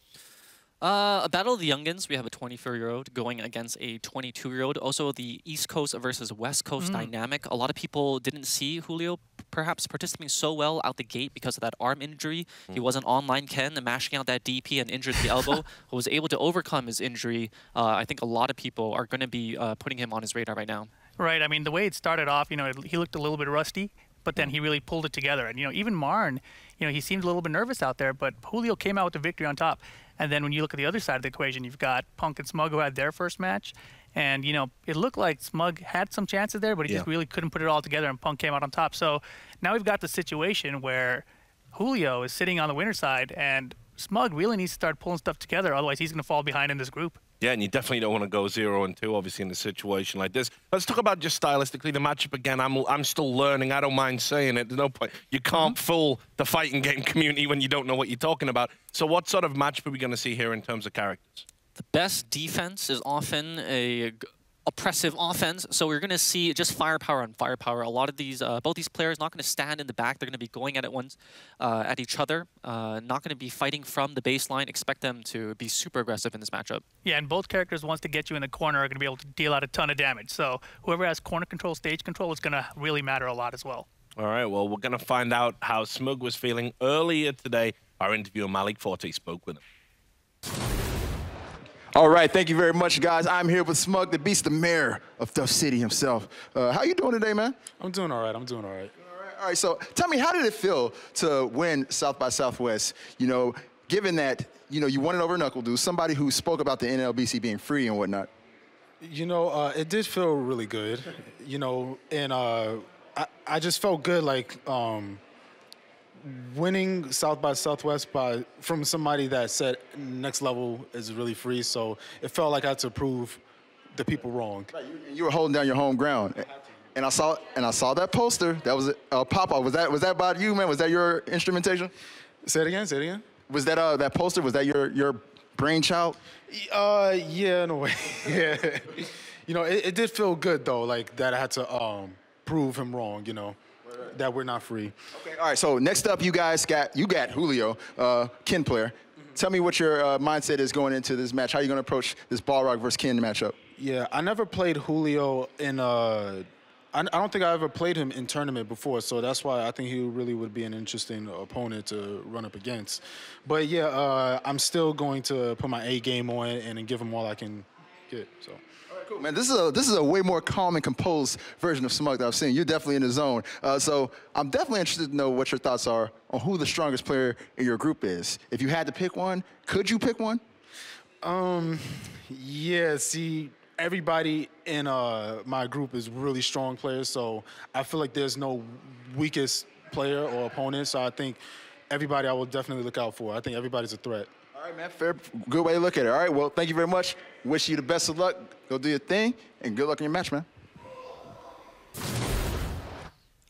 Uh, a battle of the youngins. We have a twenty-four-year-old going against a twenty-two-year-old. Also, the East Coast versus West Coast mm. dynamic. A lot of people didn't see Julio perhaps participating so well out the gate because of that arm injury. Mm. He wasn't online Ken, mashing out that D P and injured the elbow. Was able to overcome his injury. Uh, I think a lot of people are going to be uh, putting him on his radar right now. Right. I mean, the way it started off, you know, he looked a little bit rusty, but then he really pulled it together. And, you know, even Marn, you know, he seemed a little bit nervous out there, but Julio came out with the victory on top. And then when you look at the other side of the equation, you've got Punk and Smug who had their first match. And, you know, it looked like Smug had some chances there, but he yeah. just really couldn't put it all together, and Punk came out on top. So now we've got the situation where Julio is sitting on the winner's side, and Smug really needs to start pulling stuff together, otherwise he's going to fall behind in this group. Yeah, and you definitely don't want to go zero and two, obviously, in a situation like this. Let's talk about just stylistically the matchup again. I'm I'm still learning. I don't mind saying it. There's no point. You can't mm-hmm. fool the fighting game community when you don't know what you're talking about. So what sort of matchup are we going to see here in terms of characters? The best defense is often a oppressive offense, so we're going to see just firepower on firepower. A lot of these, uh, both these players not going to stand in the back. They're going to be going at it once, uh, at each other. Uh, not going to be fighting from the baseline. Expect them to be super aggressive in this matchup. Yeah, and both characters, once they get you in the corner, are going to be able to deal out a ton of damage. So whoever has corner control, stage control, is going to really matter a lot as well. All right, well, we're going to find out how Smug was feeling earlier today. Our interviewer, Malik Forte, spoke with him. All right, thank you very much, guys. I'm here with Smug, the Beast, the mayor of Duff City himself. Uh, how you doing today, man? I'm doing all right. I'm doing all right. All right, all right. So tell me, how did it feel to win South by Southwest? You know, given that, you know, you won it over NuckleDu, somebody who spoke about the N L B C being free and whatnot. You know, uh, it did feel really good, you know, and uh, I, I just felt good, like, um, winning South by Southwest by from somebody that said next level is really free, so it felt like I had to prove the people wrong. Right, you, you were holding down your home ground, and I saw and I saw that poster. That was uh, Papa. Was that was that about you, man? Was that your instrumentation? Say it again. Say it again. Was that uh that poster? Was that your your brainchild? Uh, yeah, in a way. Yeah. You know, it, it did feel good though, like that I had to um prove him wrong. You know. That we're not free. Okay, all right, so next up you guys got, you got Julio, uh, Ken player. Mm-hmm. Tell me what your uh, mindset is going into this match. How are you going to approach this Balrog versus Ken matchup? Yeah, I never played Julio in, uh, I, I don't think I ever played him in tournament before, so that's why I think he really would be an interesting opponent to run up against. But yeah, uh, I'm still going to put my A game on it and give him all I can get, so. Cool, man. This is a this is a way more calm and composed version of Smug that I've seen. You're definitely in the zone. Uh, so I'm definitely interested to know what your thoughts are on who the strongest player in your group is. If you had to pick one, could you pick one? Um, yeah. See, everybody in uh, my group is really strong players, so I feel like there's no weakest player or opponent. So I think everybody I will definitely look out for. I think everybody's a threat. All right, man. Fair, good way to look at it. All right, well, thank you very much. Wish you the best of luck. Go do your thing, and good luck in your match, man. I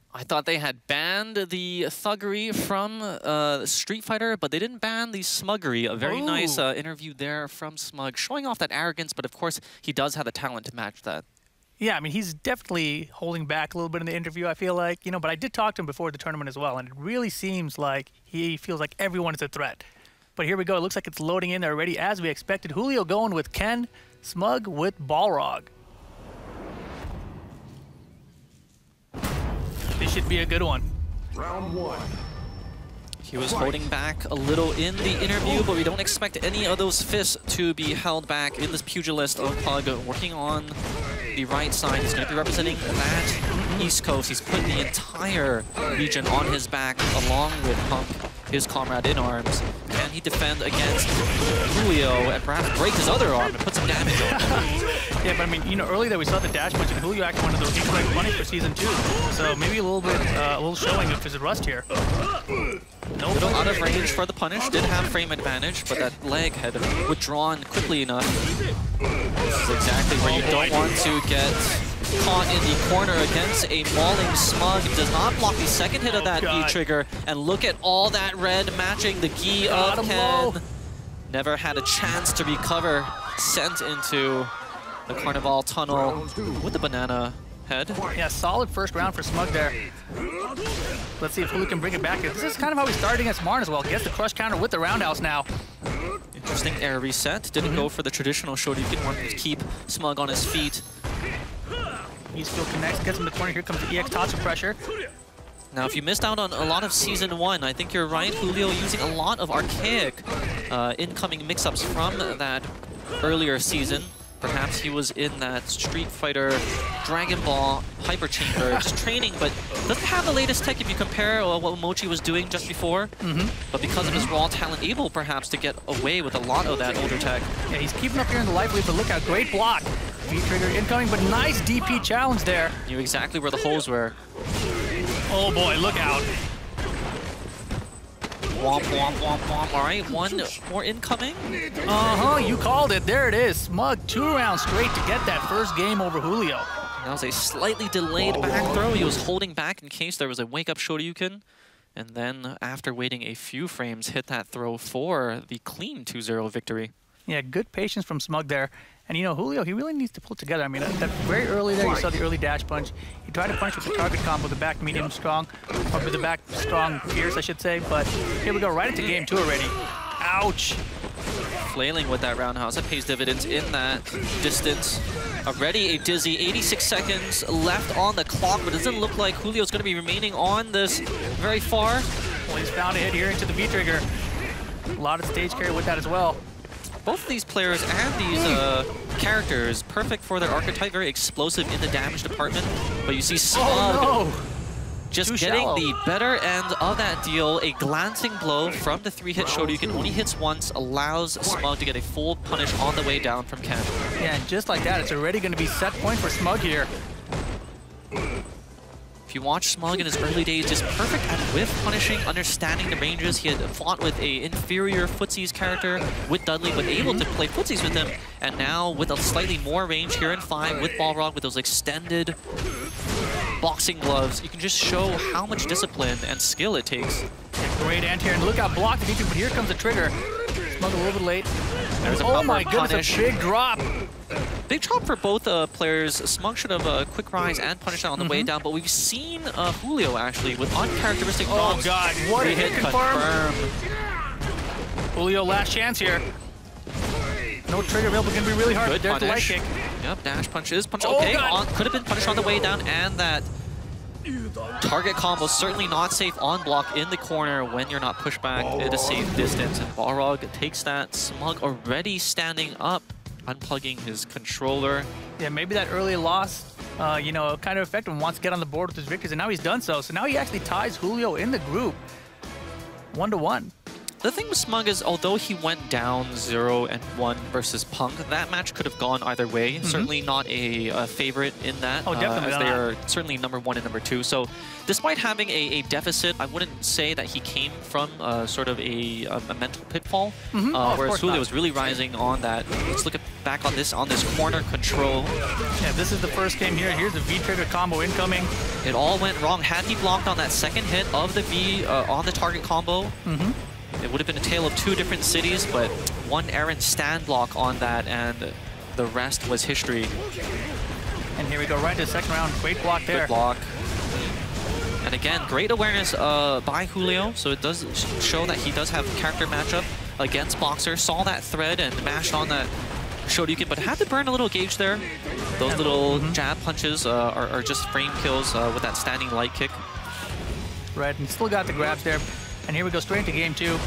I thought they had banned the thuggery from uh, Street Fighter, but they didn't ban the smuggery. A very Ooh. nice uh, interview there from Smug, showing off that arrogance, but of course, he does have the talent to match that. Yeah, I mean, he's definitely holding back a little bit in the interview, I feel like. You know, but I did talk to him before the tournament as well, and it really seems like he feels like everyone is a threat. But here we go. It looks like it's loading in there already, as we expected. Julio going with Ken, Smug with Balrog. This should be a good one. Round one. He was holding back a little in the interview, but we don't expect any of those fists to be held back in this pugilist of Pug. Working on the right side, he's going to be representing that East Coast. He's put the entire region on his back, along with Punk, his comrade in arms. Can he defend against Julio and perhaps break his other arm and put some damage on him? Yeah, but I mean, you know, earlier there we saw the dash punch, and Julio actually one of those incorrect money for season two. So maybe a little bit, uh, a little showing of his rust here. No, little out of range for the punish. Did have frame advantage, but that leg had withdrawn quickly enough. This is exactly where you don't want to get caught in the corner against a mauling Smug. Does not block the second hit of that E trigger, and look at all that red matching the gi of Ken. Never had a chance to recover. Sent into the Carnival tunnel with the banana head. Yeah, solid first round for Smug there. Let's see if Julio can bring it back. This is kind of how he started against Marn as well. Gets the crush counter with the roundhouse now. Interesting air reset. Didn't mm-hmm. go for the traditional Shoryuken. Wanted to keep Smug on his feet. He still connects, gets him to the corner. Here comes the E X Tatsu pressure. Now, if you missed out on a lot of Season one, I think you're right. Julio using a lot of archaic uh, incoming mix-ups from that earlier season. Perhaps he was in that Street Fighter Dragon Ball Hyper Chamber just training, but doesn't have the latest tech if you compare uh, what Mochi was doing just before. Mm-hmm. But because of his raw talent, able perhaps to get away with a lot of that older tech. Yeah, he's keeping up here in the life lead, but look out, great block. V-trigger incoming, but nice D P challenge there. Knew exactly where the holes were. Oh boy, look out. Womp, womp, womp, womp. All right, one more incoming. Uh-huh, you called it. There it is. Smug, two rounds straight to get that first game over Julio. That was a slightly delayed back throw. He was holding back in case there was a wake-up Shoryuken. And then, after waiting a few frames, hit that throw for the clean two zero victory. Yeah, good patience from Smug there. And, you know, Julio, he really needs to pull together. I mean, that, that very early there, you saw the early dash punch. He tried to punch with the target combo, the back medium strong, or with the back strong fierce, I should say. But here we go, right into game two already. Ouch. Flailing with that roundhouse. That pays dividends in that distance. Already a dizzy eighty-six seconds left on the clock, but it doesn't look like Julio's going to be remaining on this very far. Well, he's found a hit here into the V-trigger. A lot of stage carry with that as well. Both of these players and these uh, characters, perfect for their archetype, very explosive in the damage department. But you see Smug oh, no. just Too getting shallow. the better end of that deal. A glancing blow from the three-hit Shoryuken, only hits once, allows Smug to get a full punish on the way down from Ken. Yeah, and just like that, it's already going to be set point for Smug here. If you watch Smug in his early days, just perfect at whiff punishing, understanding the ranges. He had fought with a inferior footsies character with Dudley, but able to play footsies with him. And now with a slightly more range here in five with Balrog, with those extended boxing gloves, you can just show how much discipline and skill it takes. Great ant here, and look out, blocked the but here comes the trigger. Smug a little bit late. There's a oh my goodness, punish. a big drop. Big drop for both uh, players. Smug should have a uh, quick rise and punish that on the mm-hmm. way down, but we've seen uh, Julio actually with uncharacteristic Oh drops. god, what a hit confirmed. confirmed. Julio, last chance here. No trigger available, gonna be really hard. Good There's the light punish. kick. Yep, dash punch is punch. Oh, okay, God. on, could have been punished on the way down, and that target combo certainly not safe on block in the corner when you're not pushed back at a safe distance. And Balrog takes that. Smug already standing up, unplugging his controller. Yeah, maybe that early loss, uh, you know, kind of affected him, wants to get on the board with his victories, and now he's done so. So now he actually ties Julio in the group, one to one. The thing with Smug is, although he went down zero and one versus Punk, that match could have gone either way. Mm-hmm. Certainly not a, a favorite in that. Oh, definitely uh, as not. they are certainly number one and number two. So, despite having a, a deficit, I wouldn't say that he came from uh, sort of a, a, a mental pitfall. Mm-hmm. uh, oh, whereas Julio not. was really rising on that. Let's look at, back on this on this corner control. Yeah, this is the first game here. Here's the V-trigger combo incoming. It all went wrong. Had he blocked on that second hit of the V uh, on the target combo, mm-hmm. it would have been a tale of two different cities, but one errant stand block on that, and the rest was history. And here we go, right to the second round. Great block there. Good block. And again, great awareness uh, by Julio, so it does show that he does have a character matchup against Boxer. Saw that thread and mashed on that Shoryuken, but had to burn a little gauge there. Those little mm-hmm. jab punches uh, are, are just frame kills uh, with that standing light kick. Right, and still got the grabs there. And here we go, straight into game two.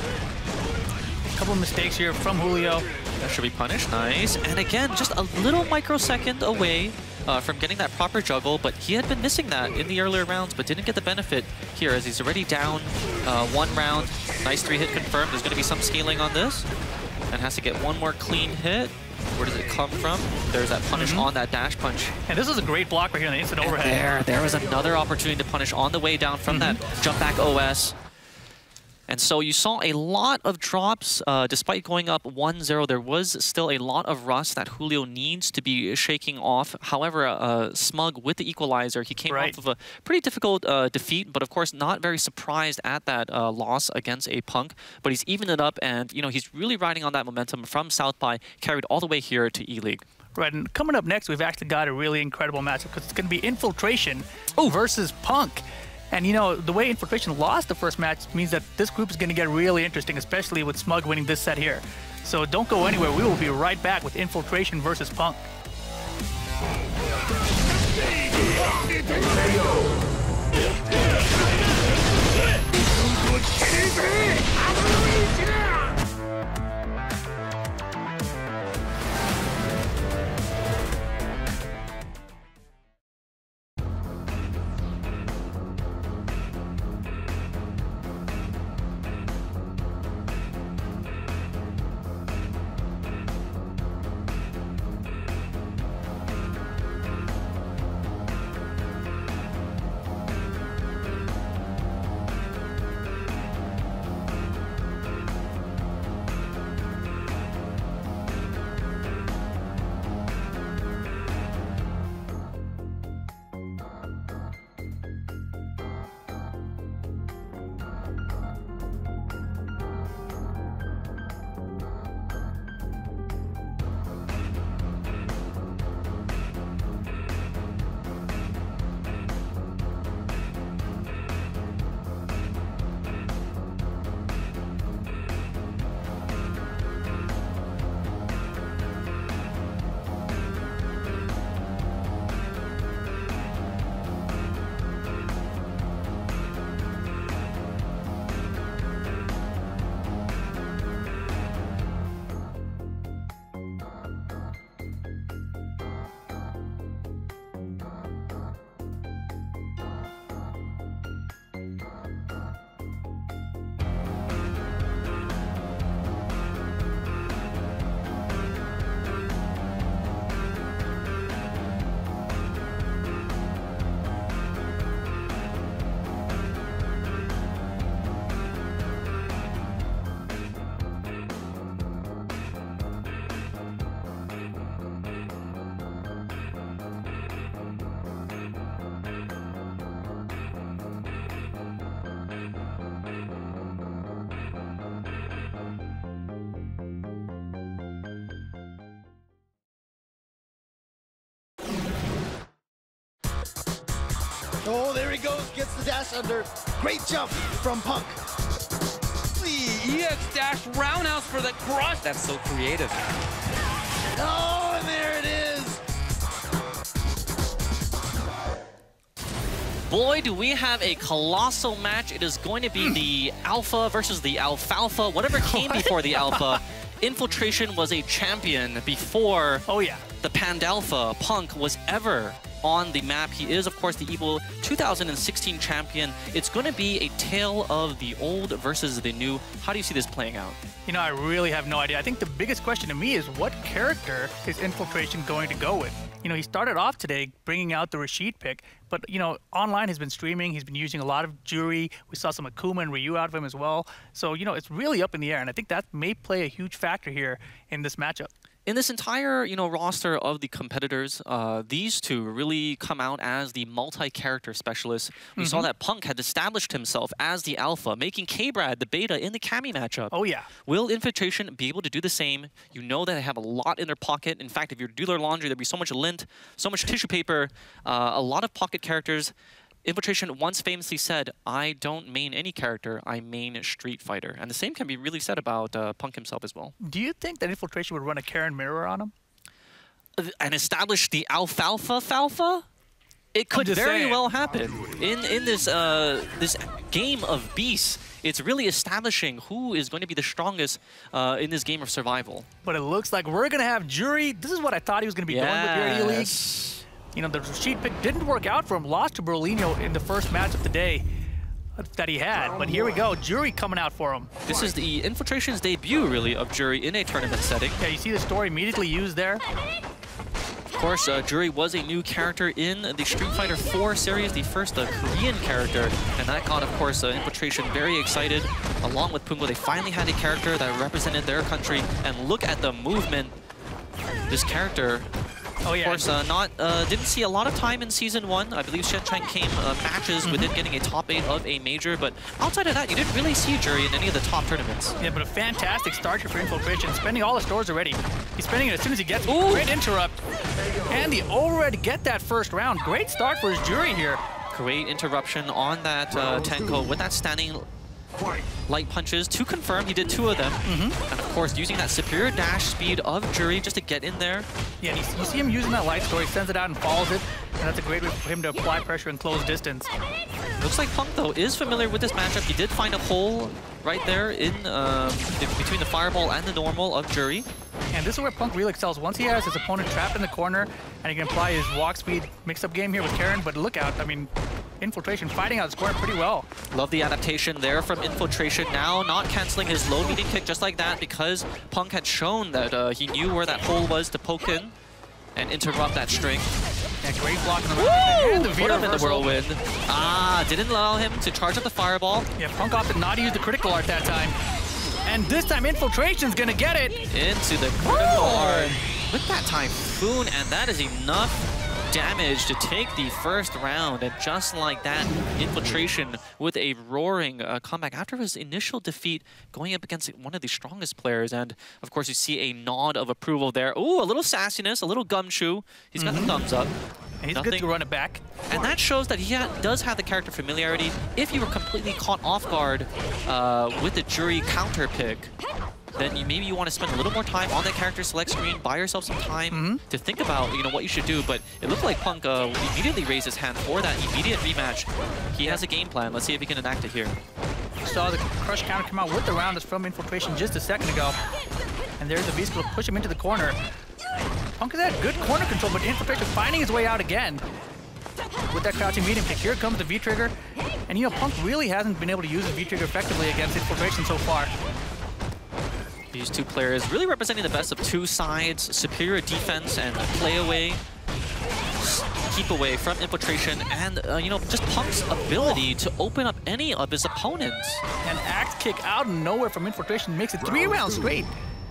A couple of mistakes here from Julio. That should be punished, nice. And again, just a little microsecond away uh, from getting that proper juggle, but he had been missing that in the earlier rounds, but didn't get the benefit here as he's already down uh, one round. Nice three hit confirmed. There's going to be some scaling on this. And has to get one more clean hit. Where does it come from? There's that punish mm-hmm. on that dash punch. And this is a great block right here on the instant and overhead. There, there was another opportunity to punish on the way down from mm-hmm. that jump back O S. And so you saw a lot of drops. Uh, despite going up one zero, there was still a lot of rust that Julio needs to be shaking off. However, uh, Smug with the equalizer, he came right. off of a pretty difficult uh, defeat, but of course not very surprised at that uh, loss against a Punk. But he's evened it up, and you know he's really riding on that momentum from South by, carried all the way here to E-League. Right, and coming up next, we've actually got a really incredible matchup because it's going to be Infiltration Ooh. versus Punk. And, you know, the way Infiltration lost the first match means that this group is going to get really interesting, especially with Smug winning this set here. So don't go anywhere. We will be right back with Infiltration versus Punk. Oh, there he goes, gets the dash under. Great jump from Punk. The E X dash roundhouse for the crush. That's so creative. Oh, and there it is. Boy, do we have a colossal match. It is going to be the Alpha versus the Alfalfa. Whatever came what? before the Alpha. Infiltration was a champion before oh, yeah. the Pandalpha Punk was ever on the map. He is, of course, the Evo two thousand sixteen champion. It's going to be a tale of the old versus the new. How do you see this playing out? You know, I really have no idea. I think the biggest question to me is what character is Infiltration going to go with? You know, he started off today bringing out the Rashid pick, but, you know, online he's been streaming. He's been using a lot of Juri. We saw some Akuma and Ryu out of him as well. So, you know, it's really up in the air, and I think that may play a huge factor here in this matchup. In this entire, you know, roster of the competitors, uh, these two really come out as the multi-character specialists. We mm-hmm. saw that Punk had established himself as the alpha, making K-Brad the beta in the Cammy matchup. Oh, yeah. Will Infiltration be able to do the same? You know that they have a lot in their pocket. In fact, if you do their laundry, there'd be so much lint, so much tissue paper, uh, a lot of pocket characters. Infiltration once famously said, I don't main any character, I main Street Fighter. And the same can be really said about uh, Punk himself as well. Do you think that Infiltration would run a Karen Mirror on him? And establish the alfalfa falfa? It could very saying. well happen. In in this uh, this game of beasts, it's really establishing who is going to be the strongest uh, in this game of survival. But it looks like we're going to have Juri. This is what I thought he was going to be yes. going with your E-League. You know, the Rashid pick didn't work out for him. Lost to Berlino in the first match of the day that he had. But here we go. Juri coming out for him. This is the Infiltration's debut, really, of Juri in a tournament setting. Yeah, you see the story immediately used there. Of course, uh, Juri was a new character in the Street Fighter four series, the first uh, Korean character. And that got, of course, uh, Infiltration very excited. Along with Pungo, they finally had a character that represented their country. And look at the movement. This character... Oh, yeah. Of course, uh, not uh, didn't see a lot of time in Season one. I believe Shen Chang came uh, matches mm-hmm. with it getting a top eight of a major, but outside of that, you didn't really see Juri in any of the top tournaments. Yeah, but a fantastic starter for Infiltration, spending all the stores already. He's spending it as soon as he gets it. Great interrupt. And the overhead to get that first round. Great start for his Juri here. Great interruption on that uh, Tenko with that standing light punches to confirm. He did two of them. Mm-hmm. And of course, using that superior dash speed of Juri just to get in there. Yeah, you, you see him using that light store. He sends it out and follows it. And that's a great way for him to apply pressure and close distance. Looks like Punk, though, is familiar with this matchup. He did find a hole right there in, um, in between the fireball and the normal of Juri. And this is where Punk really excels. Once he has his opponent trapped in the corner, and he can apply his walk speed mix-up game here with Karen. But look out, I mean, Infiltration fighting out his corner pretty well. Love the adaptation there from Infiltration. Now not canceling his low medium kick just like that because Punk had shown that uh, he knew where that hole was to poke in and interrupt that string. Yeah, great blocking around. And the Put him in the whirlwind. Ah, didn't allow him to charge up the fireball. Yeah, Punk opted not to use the critical art that time. And this time Infiltration's gonna get it. Into the critical art. With that Typhoon, and that is enough damage to take the first round. And just like that, Infiltration with a roaring uh, comeback after his initial defeat going up against one of the strongest players. And of course, you see a nod of approval there. Ooh, a little sassiness, a little gumshoe. He's got mm-hmm. the thumbs up. And he's Nothing. good to run it back. And that shows that he ha does have the character familiarity. If you were completely caught off guard uh, with the Juri counter pick, then you, maybe you want to spend a little more time on that character select screen, buy yourself some time mm-hmm. to think about, you know, what you should do. But it looked like Punk uh, immediately raised his hand for that immediate rematch. He has a game plan. Let's see if he can enact it here. You saw the crush counter come out with the round that's from Infiltration just a second ago. And there's the V to push him into the corner. Punk has had good corner control, but Infiltration finding his way out again. With that crouching medium kick, here comes the V-trigger. And you know, Punk really hasn't been able to use the V-trigger effectively against Infiltration so far. These two players really representing the best of two sides, superior defense and play away, keep away from Infiltration, and uh, you know, just Punk's ability to open up any of his opponents. An axe kick out of nowhere from Infiltration makes it three rounds straight.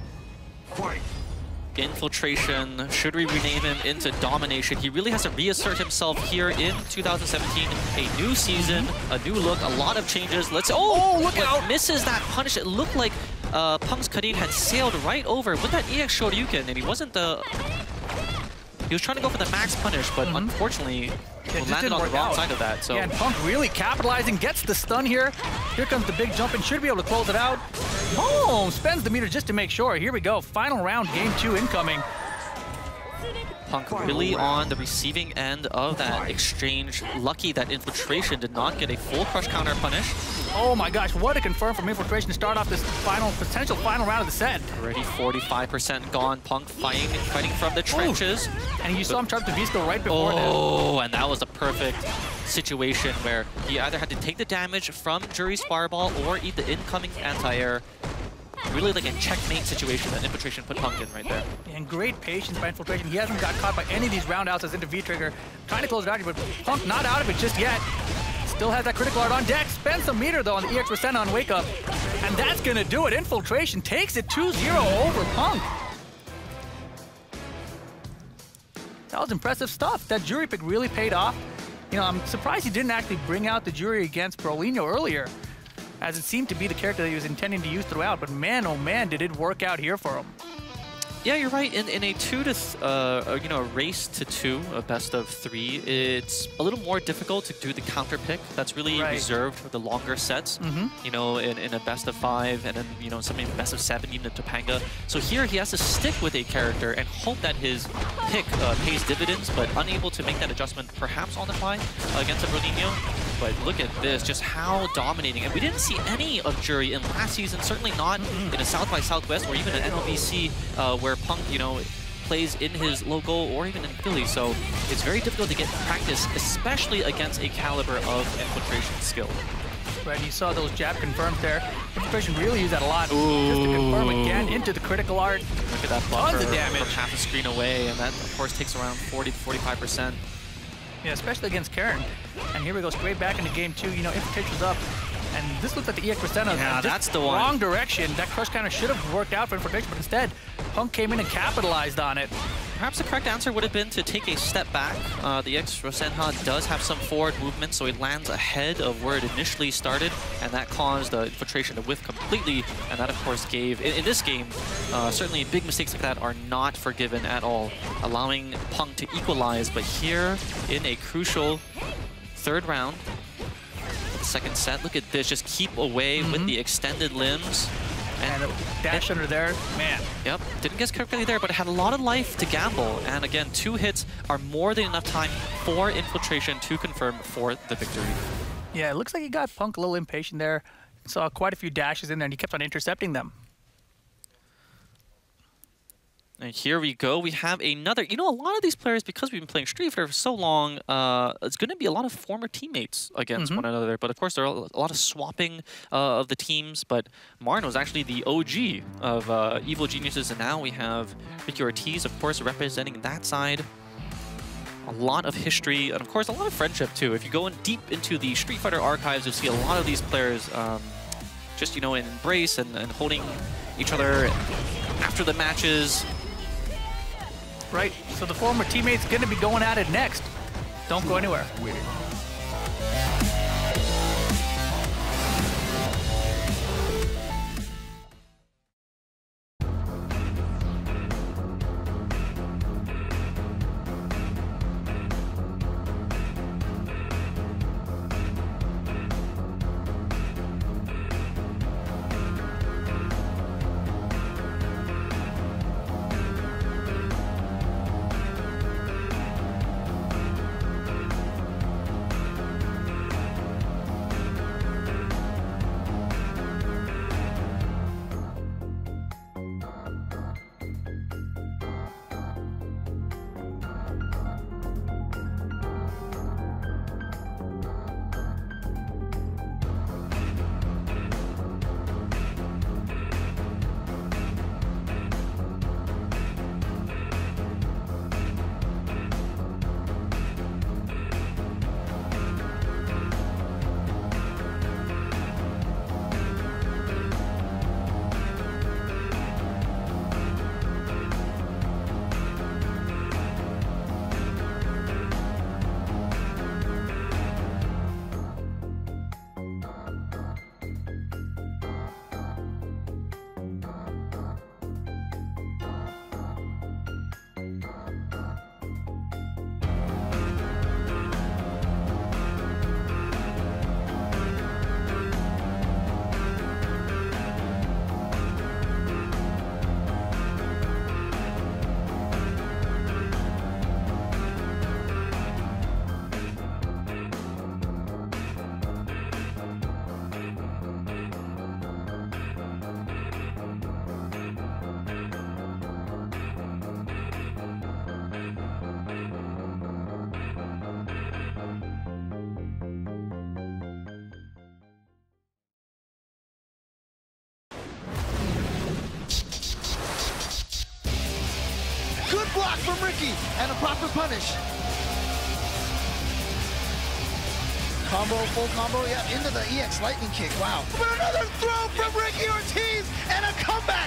Infiltration, should we rename him into Domination? He really has to reassert himself here in two thousand seventeen. A new season, a new look, a lot of changes. Let's, oh, oh look out! Misses that punish. It looked like uh, Punk's Karin had sailed right over with that E X Shoryuken, and he wasn't the... He was trying to go for the max punish, but mm-hmm. unfortunately, yeah, landed on the wrong out. side of that. So. Yeah, and Punk really capitalizing, gets the stun here. Here comes the big jump and should be able to close it out. Oh, spends the meter just to make sure. Here we go, final round, game two incoming. Punk really on the receiving end of that exchange. Lucky that Infiltration did not get a full crush counter punish. Oh my gosh, what a confirm from Infiltration to start off this final, potential final round of the set. Already forty-five percent gone. Punk fighting, fighting from the trenches. Ooh. And you saw him charge the V-Skill right before oh, that. Oh, and that was a perfect situation where he either had to take the damage from Juri's Fireball or eat the incoming anti-air. Really like a checkmate situation that Infiltration put Punk in right there. And great patience by Infiltration. He hasn't got caught by any of these roundhouses into V-Trigger. Trying to close it out, but Punk not out of it just yet. Still has that critical art on deck. Spends some meter though on the E X Rosenna on Wake Up. And that's gonna do it. Infiltration takes it two zero over Punk. That was impressive stuff. That Juri pick really paid off. You know, I'm surprised he didn't actually bring out the Juri against Brolinho earlier, as it seemed to be the character that he was intending to use throughout. But man, oh man, did it work out here for him. Yeah, you're right. In, in a two to, th uh, you know, a race to two, a best of three, it's a little more difficult to do the counter pick. That's really right. reserved for the longer sets. Mm-hmm. You know, in, in a best of five, and then you know something best of seven, even in Topanga. So here he has to stick with a character and hope that his pick uh, pays dividends, but unable to make that adjustment perhaps on the fly uh, against a Brolinho. But look at this, just how dominating. And we didn't see any of Juri in last season, certainly not mm-hmm. in a South by Southwest or even an N L B C uh, where Punk, you know, plays in his local or even in Philly. So it's very difficult to get practice, especially against a caliber of Infiltration skill. Right, you saw those jab confirms there. Infiltration really used that a lot. Ooh. Just to confirm again into the critical art. Look at that buffer Tons of damage. from half a screen away, and that, of course, takes around forty to forty-five percent. Yeah, especially against Karen. And here we go, straight back into game two. You know, Infiltration's up. And this looks like the E X Rosenna. Yeah, that's the one. Wrong direction. That crush counter should have worked out for Infiltration, but instead, Punk came in and capitalized on it. Perhaps the correct answer would have been to take a step back. Uh, the E X Rosenna does have some forward movement, so it lands ahead of where it initially started, and that caused the Infiltration to whiff completely, and that, of course, gave... In, in this game, uh, certainly big mistakes like that are not forgiven at all, allowing Punk to equalize, but here, in a crucial third round, the second set, look at this, just keep away mm-hmm. with the extended limbs. And, and dash it, under there, man. Yep, didn't get correctly there, but it had a lot of life to gamble. And again, two hits are more than enough time for Infiltration to confirm for the victory. Yeah, it looks like he got Punk a little impatient there. Saw quite a few dashes in there, and he kept on intercepting them. And here we go. We have another. You know, a lot of these players, because we've been playing Street Fighter for so long, uh, it's going to be a lot of former teammates against mm-hmm. one another. But of course, there are a lot of swapping uh, of the teams. But Marn was actually the O G of uh, Evil Geniuses, and now we have Ricky Ortiz, of course, representing that side. A lot of history, and of course, a lot of friendship too. If you go in deep into the Street Fighter archives, you'll see a lot of these players um, just, you know, embrace and, and holding each other after the matches. Right, so the former teammate's gonna be going at it next. Don't go anywhere. block from Ricky, and a proper punish. Combo, full combo, yeah, into the E X lightning kick, wow. But another throw from Ricky Ortiz, and a comeback.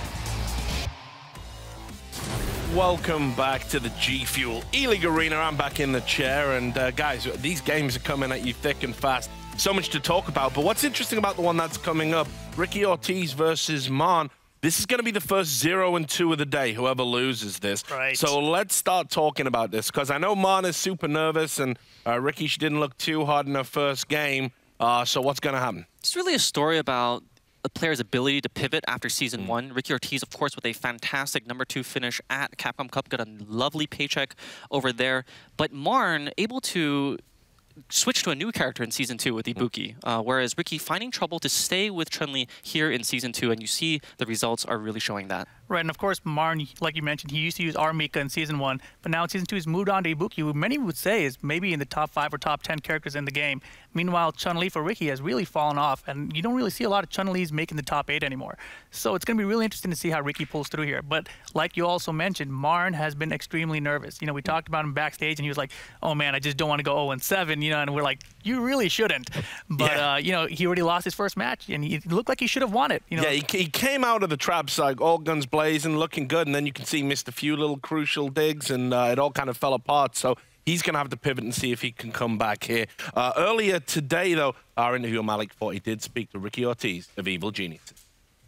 Welcome back to the G Fuel E-League Arena. I'm back in the chair, and uh, guys, these games are coming at you thick and fast. So much to talk about, but what's interesting about the one that's coming up, Ricky Ortiz versus Marn, this is going to be the first zero and two of the day, whoever loses this. Right. So let's start talking about this, because I know Marn is super nervous, and uh, Ricky, she didn't look too hard in her first game. Uh, so what's going to happen? It's really a story about a player's ability to pivot after season mm. one. Ricky Ortiz, of course, with a fantastic number two finish at Capcom Cup, got a lovely paycheck over there. But Marn able to switch to a new character in Season two with Ibuki, uh, whereas Ricky finding trouble to stay with Chun-Li here in Season two, and you see the results are really showing that. Right, and of course, Marn, like you mentioned, he used to use Armika in Season one, but now in Season two he's moved on to Ibuki, who many would say is maybe in the top five or top ten characters in the game. Meanwhile, Chun-Li for Ricky has really fallen off, and you don't really see a lot of Chun-Li's making the top eight anymore. So it's going to be really interesting to see how Ricky pulls through here. But like you also mentioned, Marn has been extremely nervous. You know, we talked about him backstage, and he was like, oh man, I just don't want to go oh and seven, you know, and we're like, you really shouldn't. But, yeah. uh, you know, he already lost his first match, and he looked like he should have won it. You know? Yeah, he, he came out of the traps like all guns blazing, looking good, and then you can see missed a few little crucial digs, and uh, it all kind of fell apart. So he's going to have to pivot and see if he can come back here. Uh, earlier today, though, our interviewer Malik Forty did speak to Ricky Ortiz of Evil Geniuses.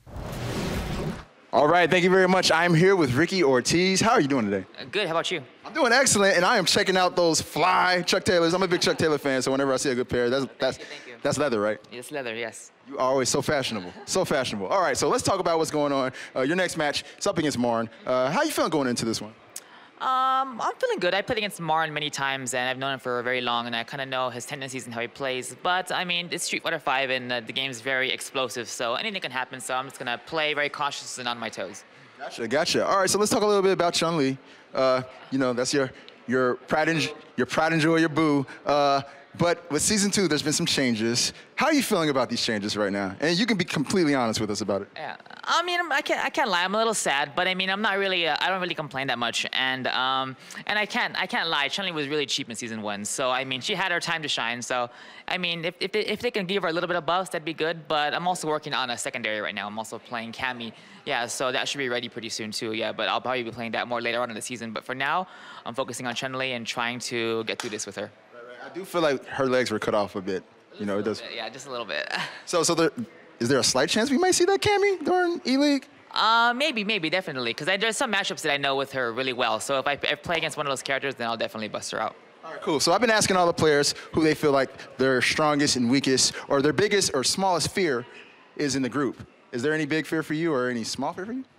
All right, thank you very much. I'm here with Ricky Ortiz. How are you doing today? Uh, good, how about you? I'm doing excellent, and I am checking out those fly Chuck Taylors. I'm a big Chuck Taylor fan, so whenever I see a good pair, that's that's thank you. That's leather, right? It's leather, yes. You are always so fashionable, so fashionable. All right, so let's talk about what's going on. Uh, your next match, it's up against Marn. Uh, how you feeling going into this one? Um, I'm feeling good. I played against Marn many times, and I've known him for very long, and I kind of know his tendencies and how he plays. But, I mean, it's Street Fighter five, and uh, the game's very explosive, so anything can happen, so I'm just going to play very cautious and on my toes. Gotcha, gotcha. All right, so let's talk a little bit about Chun-Li. Uh, you know, that's your your pride and your pride and joy, your boo. Uh, but with season two, there's been some changes. How are you feeling about these changes right now? And you can be completely honest with us about it. Yeah, I mean, I can't, I can't lie. I'm a little sad, but I mean, I'm not really, uh, I don't really complain that much, and um, and I can't, I can't lie. Chun-Li was really cheap in season one, so I mean, she had her time to shine. So, I mean, if if they, if they can give her a little bit of buffs, that'd be good. But I'm also working on a secondary right now. I'm also playing Cammy. Yeah, so that should be ready pretty soon too. Yeah, but I'll probably be playing that more later on in the season. But for now, I'm focusing on Chun-Li and trying to get through this with her. I do feel like her legs were cut off a bit. You know, it does. Bit, yeah, just a little bit. So, so there, is there a slight chance we might see that Cammy during E-League? Uh, maybe, maybe, definitely. Because there's some matchups that I know with her really well. So if I, if I play against one of those characters, then I'll definitely bust her out. All right, cool. So I've been asking all the players who they feel like their strongest and weakest, or their biggest or smallest fear is in the group. Is there any big fear for you, or any small fear for you?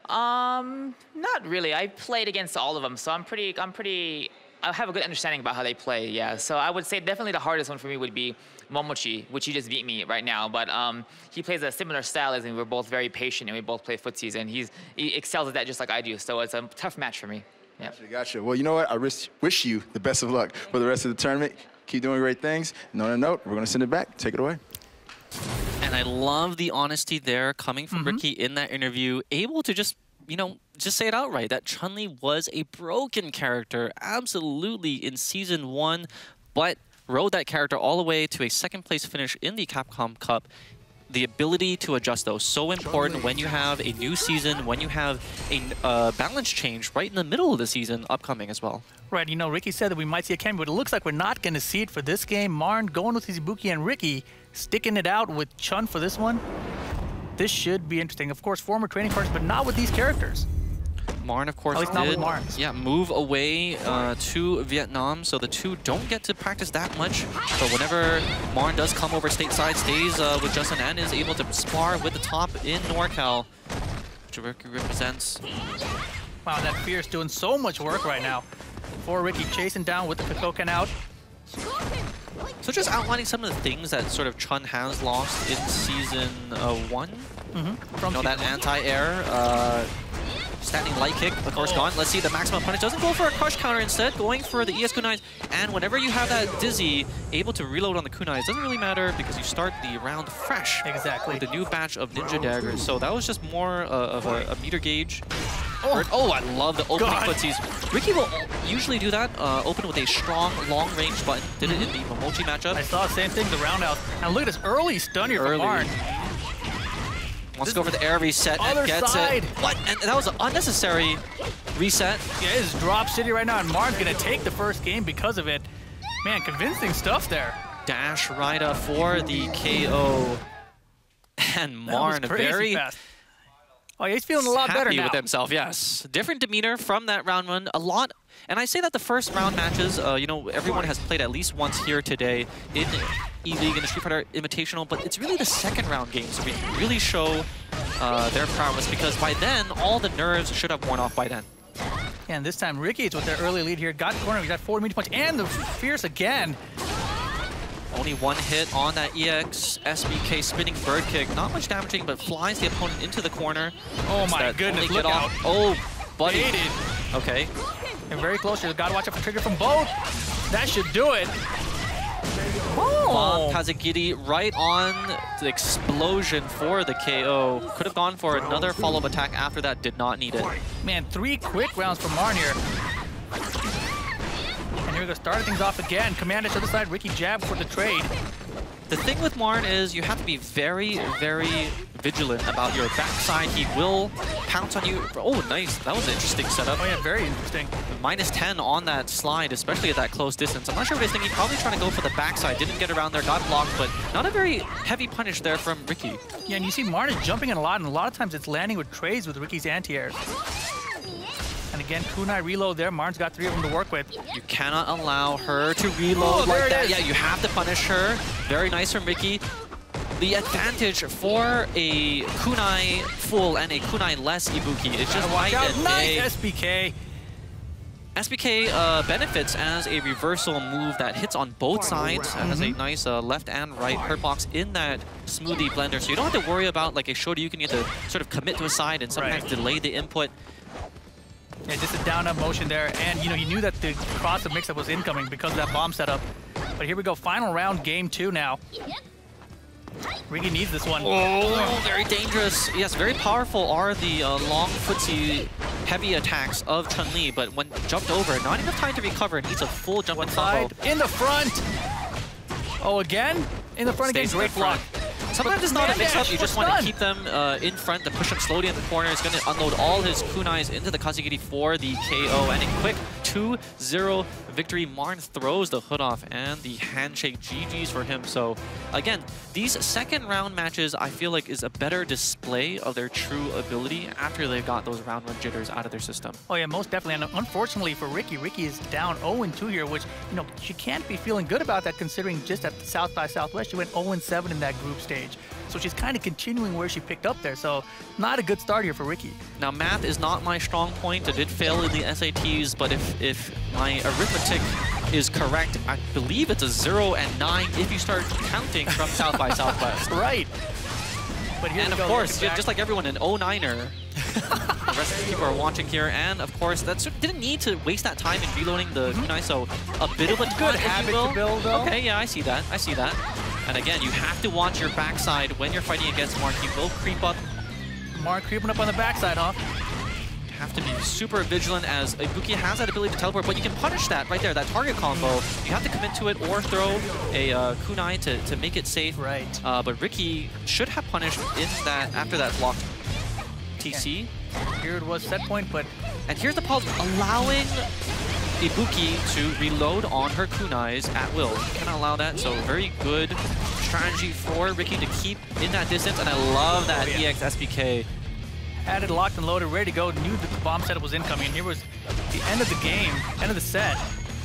Um, not really. I played against all of them, so I'm pretty, I'm pretty, I have a good understanding about how they play, yeah. So I would say definitely the hardest one for me would be Momochi, which he just beat me right now. But um, he plays a similar style as me. We're both very patient, and we both play footsies, and he's, he excels at that just like I do. So it's a tough match for me. Yeah. Gotcha, gotcha. Well, you know what? I wish, wish you the best of luck for the rest of the tournament. Keep doing great things. And on a note, we're going to send it back. Take it away. And I love the honesty there coming from Mm-hmm. Ricky in that interview, able to just, you know, just say it outright, that Chun-Li was a broken character, absolutely, in Season one, but rode that character all the way to a second place finish in the Capcom Cup. The ability to adjust, though, so important when you have a new season, when you have a uh, balance change right in the middle of the season upcoming as well. Right, you know, Ricky said that we might see a Cammy, but it looks like we're not going to see it for this game. Marn going with Ibuki, and Ricky sticking it out with Chun for this one. This should be interesting. Of course, former training partners, but not with these characters. Marn, of course, At least not with did Marn. yeah, move away uh, to Vietnam, so the two don't get to practice that much. But whenever Marn does come over stateside, stays uh, with Justin and is able to spar with the top in NorCal, which Ricky represents. Wow, that Fierce doing so much work right now. For Ricky chasing down with the Kokoken out. So just outlining some of the things that sort of Chun has lost in Season uh, one. Mm-hmm. You know, that anti-air, uh, standing light kick, of course, gone. Let's see the maximum punish. Doesn't go for a crush counter, instead going for the E S kunais. And whenever you have that Dizzy able to reload on the kunais, doesn't really matter because you start the round fresh. Exactly. With a new batch of Ninja Daggers. So that was just more uh, of a, a meter gauge. Oh, oh I love the opening footsies. Ricky will usually do that, uh, open with a strong, long-range button. Did it in the Momochi matchup. I saw the same thing, the roundhouse. Now look at this early stun here from Marn. Wants to go for the air reset Other and gets side. it. What? And that was an unnecessary reset. Yeah, it is drop city right now, and Marn's going to take the first game because of it. Man, convincing stuff there. Dash Raida for the K O. And Marn very fast. Oh, he's feeling a lot happy better now. with himself, yes. Different demeanor from that round one. A lot, and I say that the first round matches, uh, you know, everyone has played at least once here today in E-League and the Street Fighter Invitational, but it's really the second round games we really show uh, their prowess, because by then, all the nerves should have worn off by then. Yeah, and this time Ricky is with their early lead here. Got corner, we got forward medium punch, and the Fierce again. Only one hit on that E X S B K spinning bird kick. Not much damaging, but flies the opponent into the corner. Oh my goodness, look out. Oh, buddy. Baited. Okay. And very close here. Gotta watch out for trigger from both. That should do it. Oh. Kazagiri right on the explosion for the K O. Could have gone for another follow-up attack after that. Did not need it. Man, three quick rounds from Marn here. And here we go, starting things off again. Commander to the other side, Ricky jab for the trade. The thing with Marn is you have to be very, very vigilant about your backside. He will pounce on you. Oh, nice. That was an interesting setup. Oh, yeah, very interesting. Minus ten on that slide, especially at that close distance. I'm not sure what he's thinking. Probably trying to go for the backside. Didn't get around there, got blocked, but not a very heavy punish there from Ricky. Yeah, and you see Marn is jumping in a lot, and a lot of times it's landing with trades with Ricky's anti-airs. And again, kunai reload there. Marn's got three of them to work with. You cannot allow her to reload oh, like that. Yeah, you have to punish her. Very nice from Ricky. The advantage for a kunai full and a kunai less Ibuki is just watch out. night Nice day. S B K. S B K uh, benefits as a reversal move that hits on both sides. Mm-hmm. Has a nice uh, left and right hurt box in that smoothie blender, so you don't have to worry about like a Shoryuken. You have to sort of commit to a side and sometimes right. delay the input. Yeah, just a down-up motion there, and you know, you knew that the cross-up mix-up was incoming because of that bomb setup. But here we go, final round, game two now. Ricky needs this one. Oh, very dangerous. Yes, very powerful are the uh, long footsie heavy attacks of Chun-Li, but when jumped over, not enough time to recover. Needs a full jump one side. In the front. Oh, again? In the front Stays again, great block. Sometimes it's not a mix-up, you just want to keep them uh, in front to push them slowly in the corner. He's going to unload all his kunais into the Kazagiri for the K O, and a quick two zero victory. Marn throws the hood off, and the handshake G G's for him. So, again, these second round matches, I feel like, is a better display of their true ability after they've got those round one jitters out of their system. Oh, yeah, most definitely. And unfortunately for Ricky, Ricky is down oh and two here, which, you know, she can't be feeling good about that considering just at South by Southwest, she went oh and seven in that group stage. So she's kind of continuing where she picked up there. So not a good start here for Ricky. Now, math is not my strong point. I did fail in the S A Ts, but if, if my arithmetic is correct, I believe it's a zero and nine if you start counting from South by Southwest. Right. But here and of go, course, just like everyone, an oh niner. The rest of the people are watching here, and of course, that didn't need to waste that time in reloading the kunai, so a bit of a good habit to build, though. Okay, yeah, I see that. I see that. And again, you have to watch your backside when you're fighting against Mark. He will creep up. Mark creeping up on the backside, huh? You have to be super vigilant as Ibuki has that ability to teleport, but you can punish that right there, that target combo. You have to commit to it or throw a uh, kunai to, to make it safe. Right. Uh, but Ricky should have punished in that after that blocked T C. Okay. Here it was set point, but... And here's the pause, allowing Ibuki to reload on her kunais at will. You cannot allow that, so very good strategy for Ricky to keep in that distance, and I love that oh, yeah. E X S B K. Had it locked and loaded, ready to go, knew that the bomb setup was incoming. Here was the end of the game, end of the set.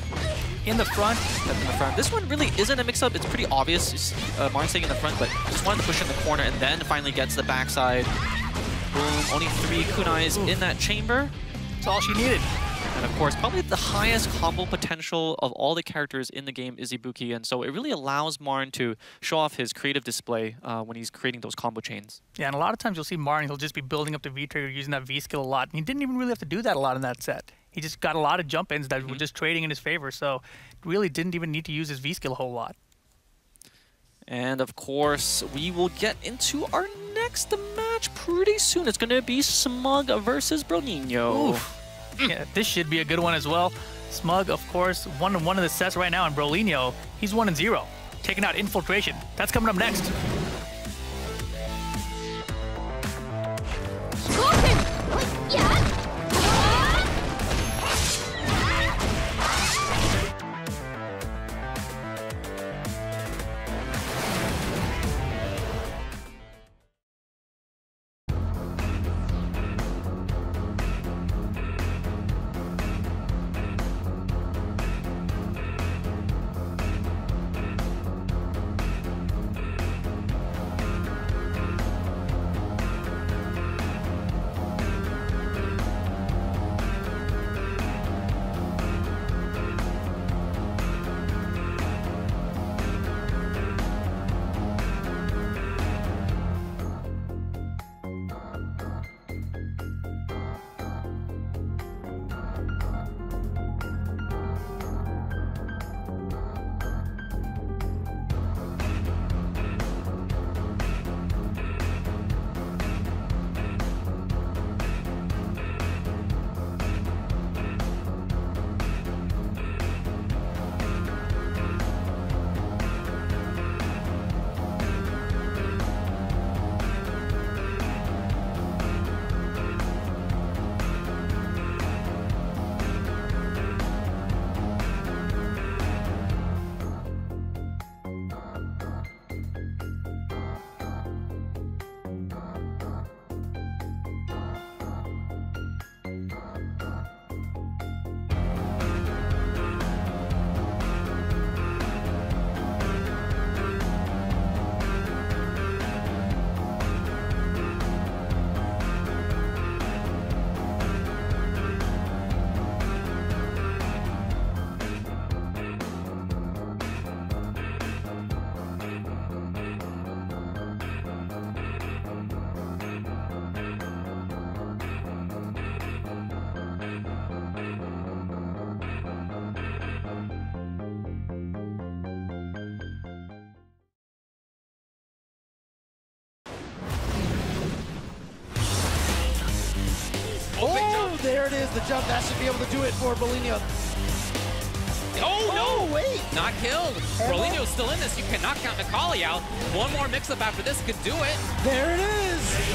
In the front. In the front. This one really isn't a mix-up. It's pretty obvious. Uh, Marn staying in the front, but just wanted to push in the corner and then finally gets the backside. Boom. Only three kunais Oof. in that chamber. That's all she needed. And of course, probably the highest combo potential of all the characters in the game is Ibuki, and so it really allows Marn to show off his creative display uh, when he's creating those combo chains. Yeah, and a lot of times you'll see Marn, he'll just be building up the V-trigger, using that V-skill a lot. And he didn't even really have to do that a lot in that set. He just got a lot of jump-ins that mm-hmm. were just trading in his favor, so really didn't even need to use his V-skill a whole lot. And of course, we will get into our next match pretty soon. It's going to be Smug versus Brolinho. Yeah, this should be a good one as well. Smug, of course, one one of the sets right now, and Brolinho, he's one and zero, taking out Infiltration. That's coming up next. Oh, there it is, the jump. That should be able to do it for Brolinho. Oh, no! wait! Not killed. Brolinho's still in this. You can knock out Necalli out. One more mix-up after this could do it. There it is!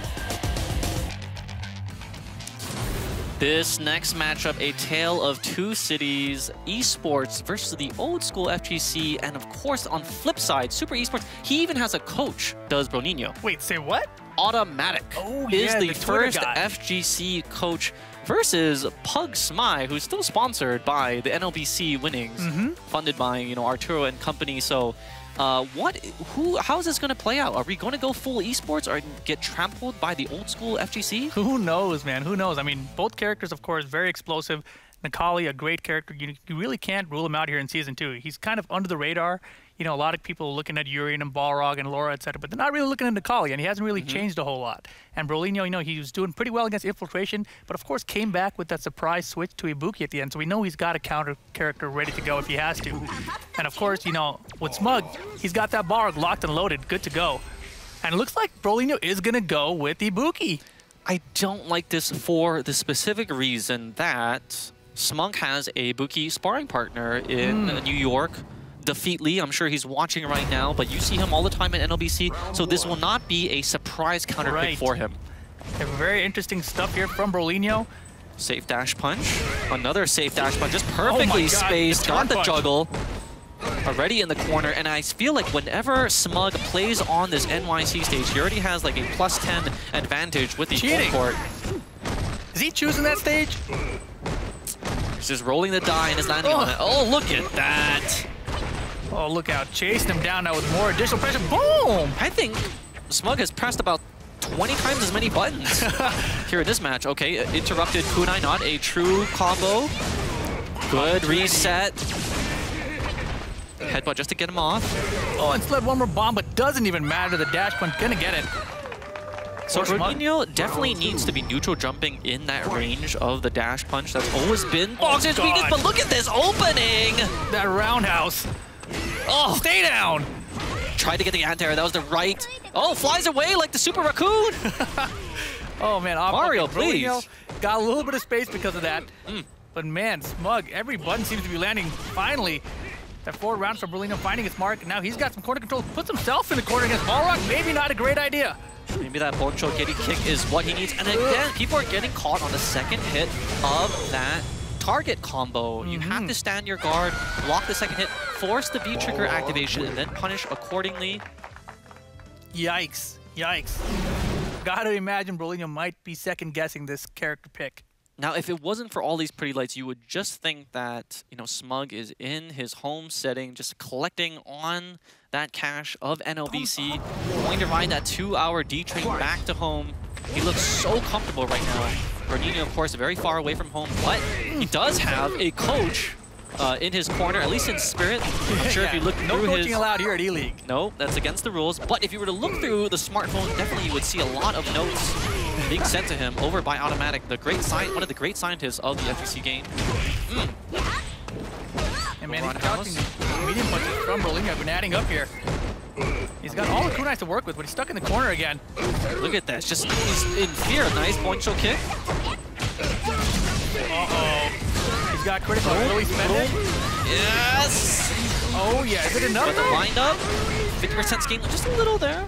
This next matchup, a tale of two cities, esports versus the old school F G C, and of course on flip side, Super Esports, he even has a coach, does Brolinho. Wait, say what? Automatic oh, is yeah, the, the first guy. F G C coach versus Pug Smai, who's still sponsored by the N L B C winnings, mm-hmm. funded by, you know, Arturo and company. So uh, what, who, how is this going to play out? Are we going to go full esports or get trampled by the old school F G C? Who knows, man? Who knows? I mean, both characters, of course, very explosive. Necalli, a great character. You, you really can't rule him out here in Season two. He's kind of under the radar. You know, a lot of people looking at Urien and Balrog and Laura, et cetera, but they're not really looking at Necalli, and he hasn't really mm-hmm. changed a whole lot. And Brolinho, you know, he was doing pretty well against Infiltration, but of course came back with that surprise switch to Ibuki at the end, so we know he's got a counter character ready to go if he has to. And of course, you know, with Smug, he's got that Balrog locked and loaded, good to go. And it looks like Brolinho is going to go with Ibuki. I don't like this for the specific reason that Smug has a Ibuki sparring partner in mm. New York. Defeat Lee, I'm sure he's watching right now, but you see him all the time in N L B C, so this will not be a surprise counter right. pick for him. Very interesting stuff here from Brolinho. Safe dash punch. Another safe dash punch, just perfectly oh spaced. The Got the punch. juggle. Already in the corner, and I feel like whenever Smug plays on this N Y C stage, he already has like a plus ten advantage with the Cheating. full court. Is he choosing that stage? He's just rolling the die and is landing oh. on it. Oh, look at that. Oh, look out. Chasing him down now with more additional pressure. Boom! I think Smug has pressed about twenty times as many buttons here in this match. Okay, interrupted kunai, not a true combo. Good reset. Headbutt just to get him off. Oh, and slid one more bomb, but doesn't even matter. The dash punch gonna get it. So Brolinho definitely needs to be neutral jumping in that range of the dash punch. That's always been Boxer's weakness, but look at this opening! That roundhouse. Oh, stay down! tried to get the anti-air. That was the right. Oh, flies away like the Super Raccoon. Oh, man. Off Mario, please. Brolinho got a little bit of space because of that. Mm. But, man, Smug, every button seems to be landing finally. That forward round for Brolinho finding its mark. Now he's got some corner control. Puts himself in the corner against Balrog. Maybe not a great idea. Maybe that Boncho Kitty kick is what he needs. And again, people are getting caught on the second hit of that target combo. Mm-hmm. You have to stand your guard, block the second hit, force the V-trigger activation, and then punish accordingly. Yikes. Yikes. Gotta imagine Brolinho might be second-guessing this character pick. Now, if it wasn't for all these pretty lights, you would just think that, you know, Smug is in his home setting, just collecting on that cash of N L B C, going to ride that two-hour D-train back to home. He looks so comfortable right now. Bernino, of course, very far away from home, but he does have a coach uh, in his corner, at least in spirit. I'm sure yeah. if you look no through coaching his... allowed here at E-League. No, that's against the rules. But if you were to look through the smartphone, definitely you would see a lot of notes being sent to him over by Automatic, the great sci one of the great scientists of the F G C game. Mm. And man, he's crouching medium punches from Brolinho. I've been adding up here. He's got all the kunais to work with, but he's stuck in the corner again. Look at that. Just he's in fear. Nice Boncho kick. Uh-oh. He's got critical. Boom, Really spend it. Yes! Oh, yeah. Is it enough? But the wind up. fifty percent scaling. Just a little there.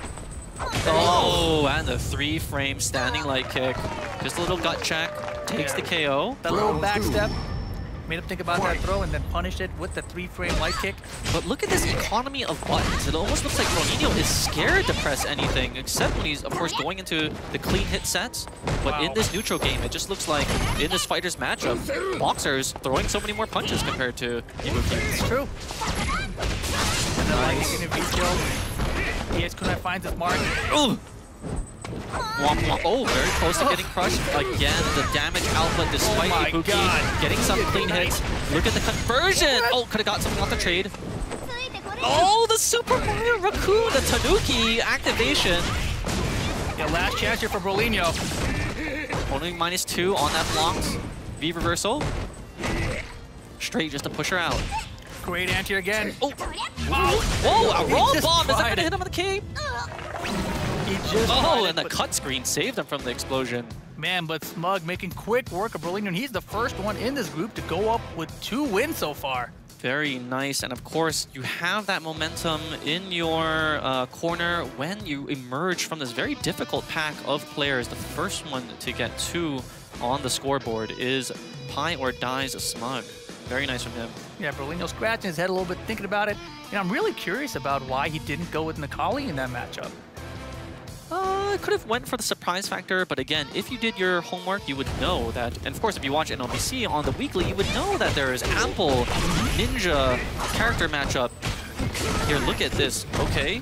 Oh, and the three frame standing light kick. Just a little gut check. Takes yeah. the K O. That little back step made him think about that throw and then punished it with the three frame light kick. But look at this economy of buttons. It almost looks like Brolinho is scared to press anything, except when he's, of course, going into the clean hit sets. But wow. in this neutral game, it just looks like in this fighter's matchup, Boxer's throwing so many more punches compared to Ibuki. It's true. And then nice. Like, if he's killed, E X Kunai finds his mark. Ooh. Womp womp. Oh, very close to getting crushed. Again, the damage output despite oh Ibuki God. getting some clean hits. Look at the conversion. Oh, could have got something off the trade. Oh, the Super Mario Raccoon, the Tanuki activation. Yeah, last chance here for Brolinho. Only minus two on that blocked V reversal. Straight just to push her out. Great anti again. Oh, wow. Whoa, a roll bomb. Is that going to hit him on the K? He just oh, and the cut screen saved him from the explosion. Man, but Smug making quick work of Brolinho, and he's the first one in this group to go up with two wins so far. Very nice, and of course, you have that momentum in your uh, corner when you emerge from this very difficult pack of players. The first one to get two on the scoreboard is Pie or Die's Smug. Very nice from him. Yeah, Brolinho scratching his head a little bit, thinking about it. And I'm really curious about why he didn't go with Necalli in that matchup. Uh, could have went for the surprise factor, but again, if you did your homework, you would know that, and of course, if you watch N L B C on the weekly, you would know that there is ample ninja character matchup. Here, look at this. Okay.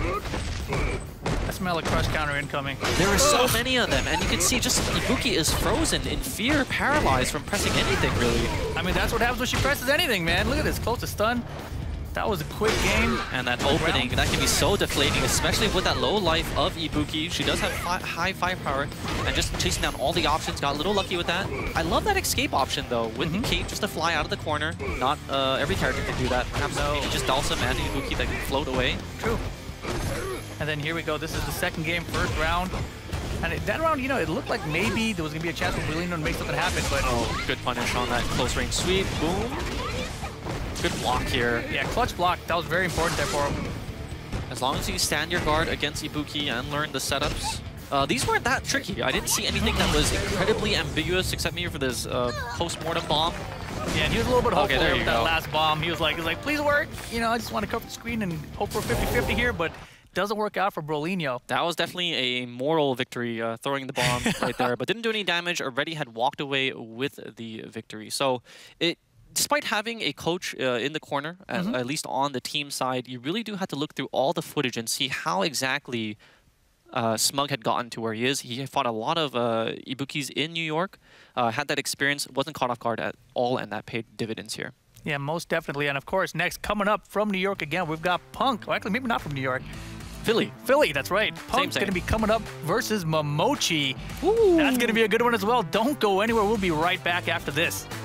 I smell a crush counter incoming. There are so many of them, and you can see just Ibuki is frozen in fear, paralyzed from pressing anything, really. I mean, that's what happens when she presses anything, man. Look at this, close to stun. That was a quick game. And that opening, that can be so deflating, especially with that low life of Ibuki. She does have fi high firepower, and just chasing down all the options. Got a little lucky with that. I love that escape option, though, with mm-hmm. the cape just to fly out of the corner. Not uh, every character can do that. Perhaps no. maybe just Dhalsim and Ibuki that can float away. True. And then here we go. This is the second game, first round. And it, that round, you know, it looked like maybe there was going to be a chance for Brolinho to make something happen, but... Oh, good punish on that close-range sweep. Boom. Good block here. Yeah, clutch block. That was very important there for him. As long as you stand your guard against Ibuki and learn the setups. Uh, these weren't that tricky. I didn't see anything that was incredibly ambiguous except maybe for this uh, post-mortem bomb. Yeah, and he was a little bit hopeful okay, there with that go. last bomb. He was like, he was like, please work. You know, I just want to cover the screen and hope for fifty fifty here, but doesn't work out for Brolinho. That was definitely a moral victory, uh, throwing the bomb right there, but didn't do any damage. Already had walked away with the victory. So it. Despite having a coach uh, in the corner, mm-hmm. at, at least on the team side, you really do have to look through all the footage and see how exactly uh, Smug had gotten to where he is. He fought a lot of uh, Ibukis in New York, uh, had that experience, wasn't caught off guard at all, and that paid dividends here. Yeah, most definitely. And of course, next, coming up from New York again, we've got Punk. Well, actually, maybe not from New York. Philly. Philly, that's right. Punk's going to be coming up versus Momochi. Ooh. That's going to be a good one as well. Don't go anywhere. We'll be right back after this.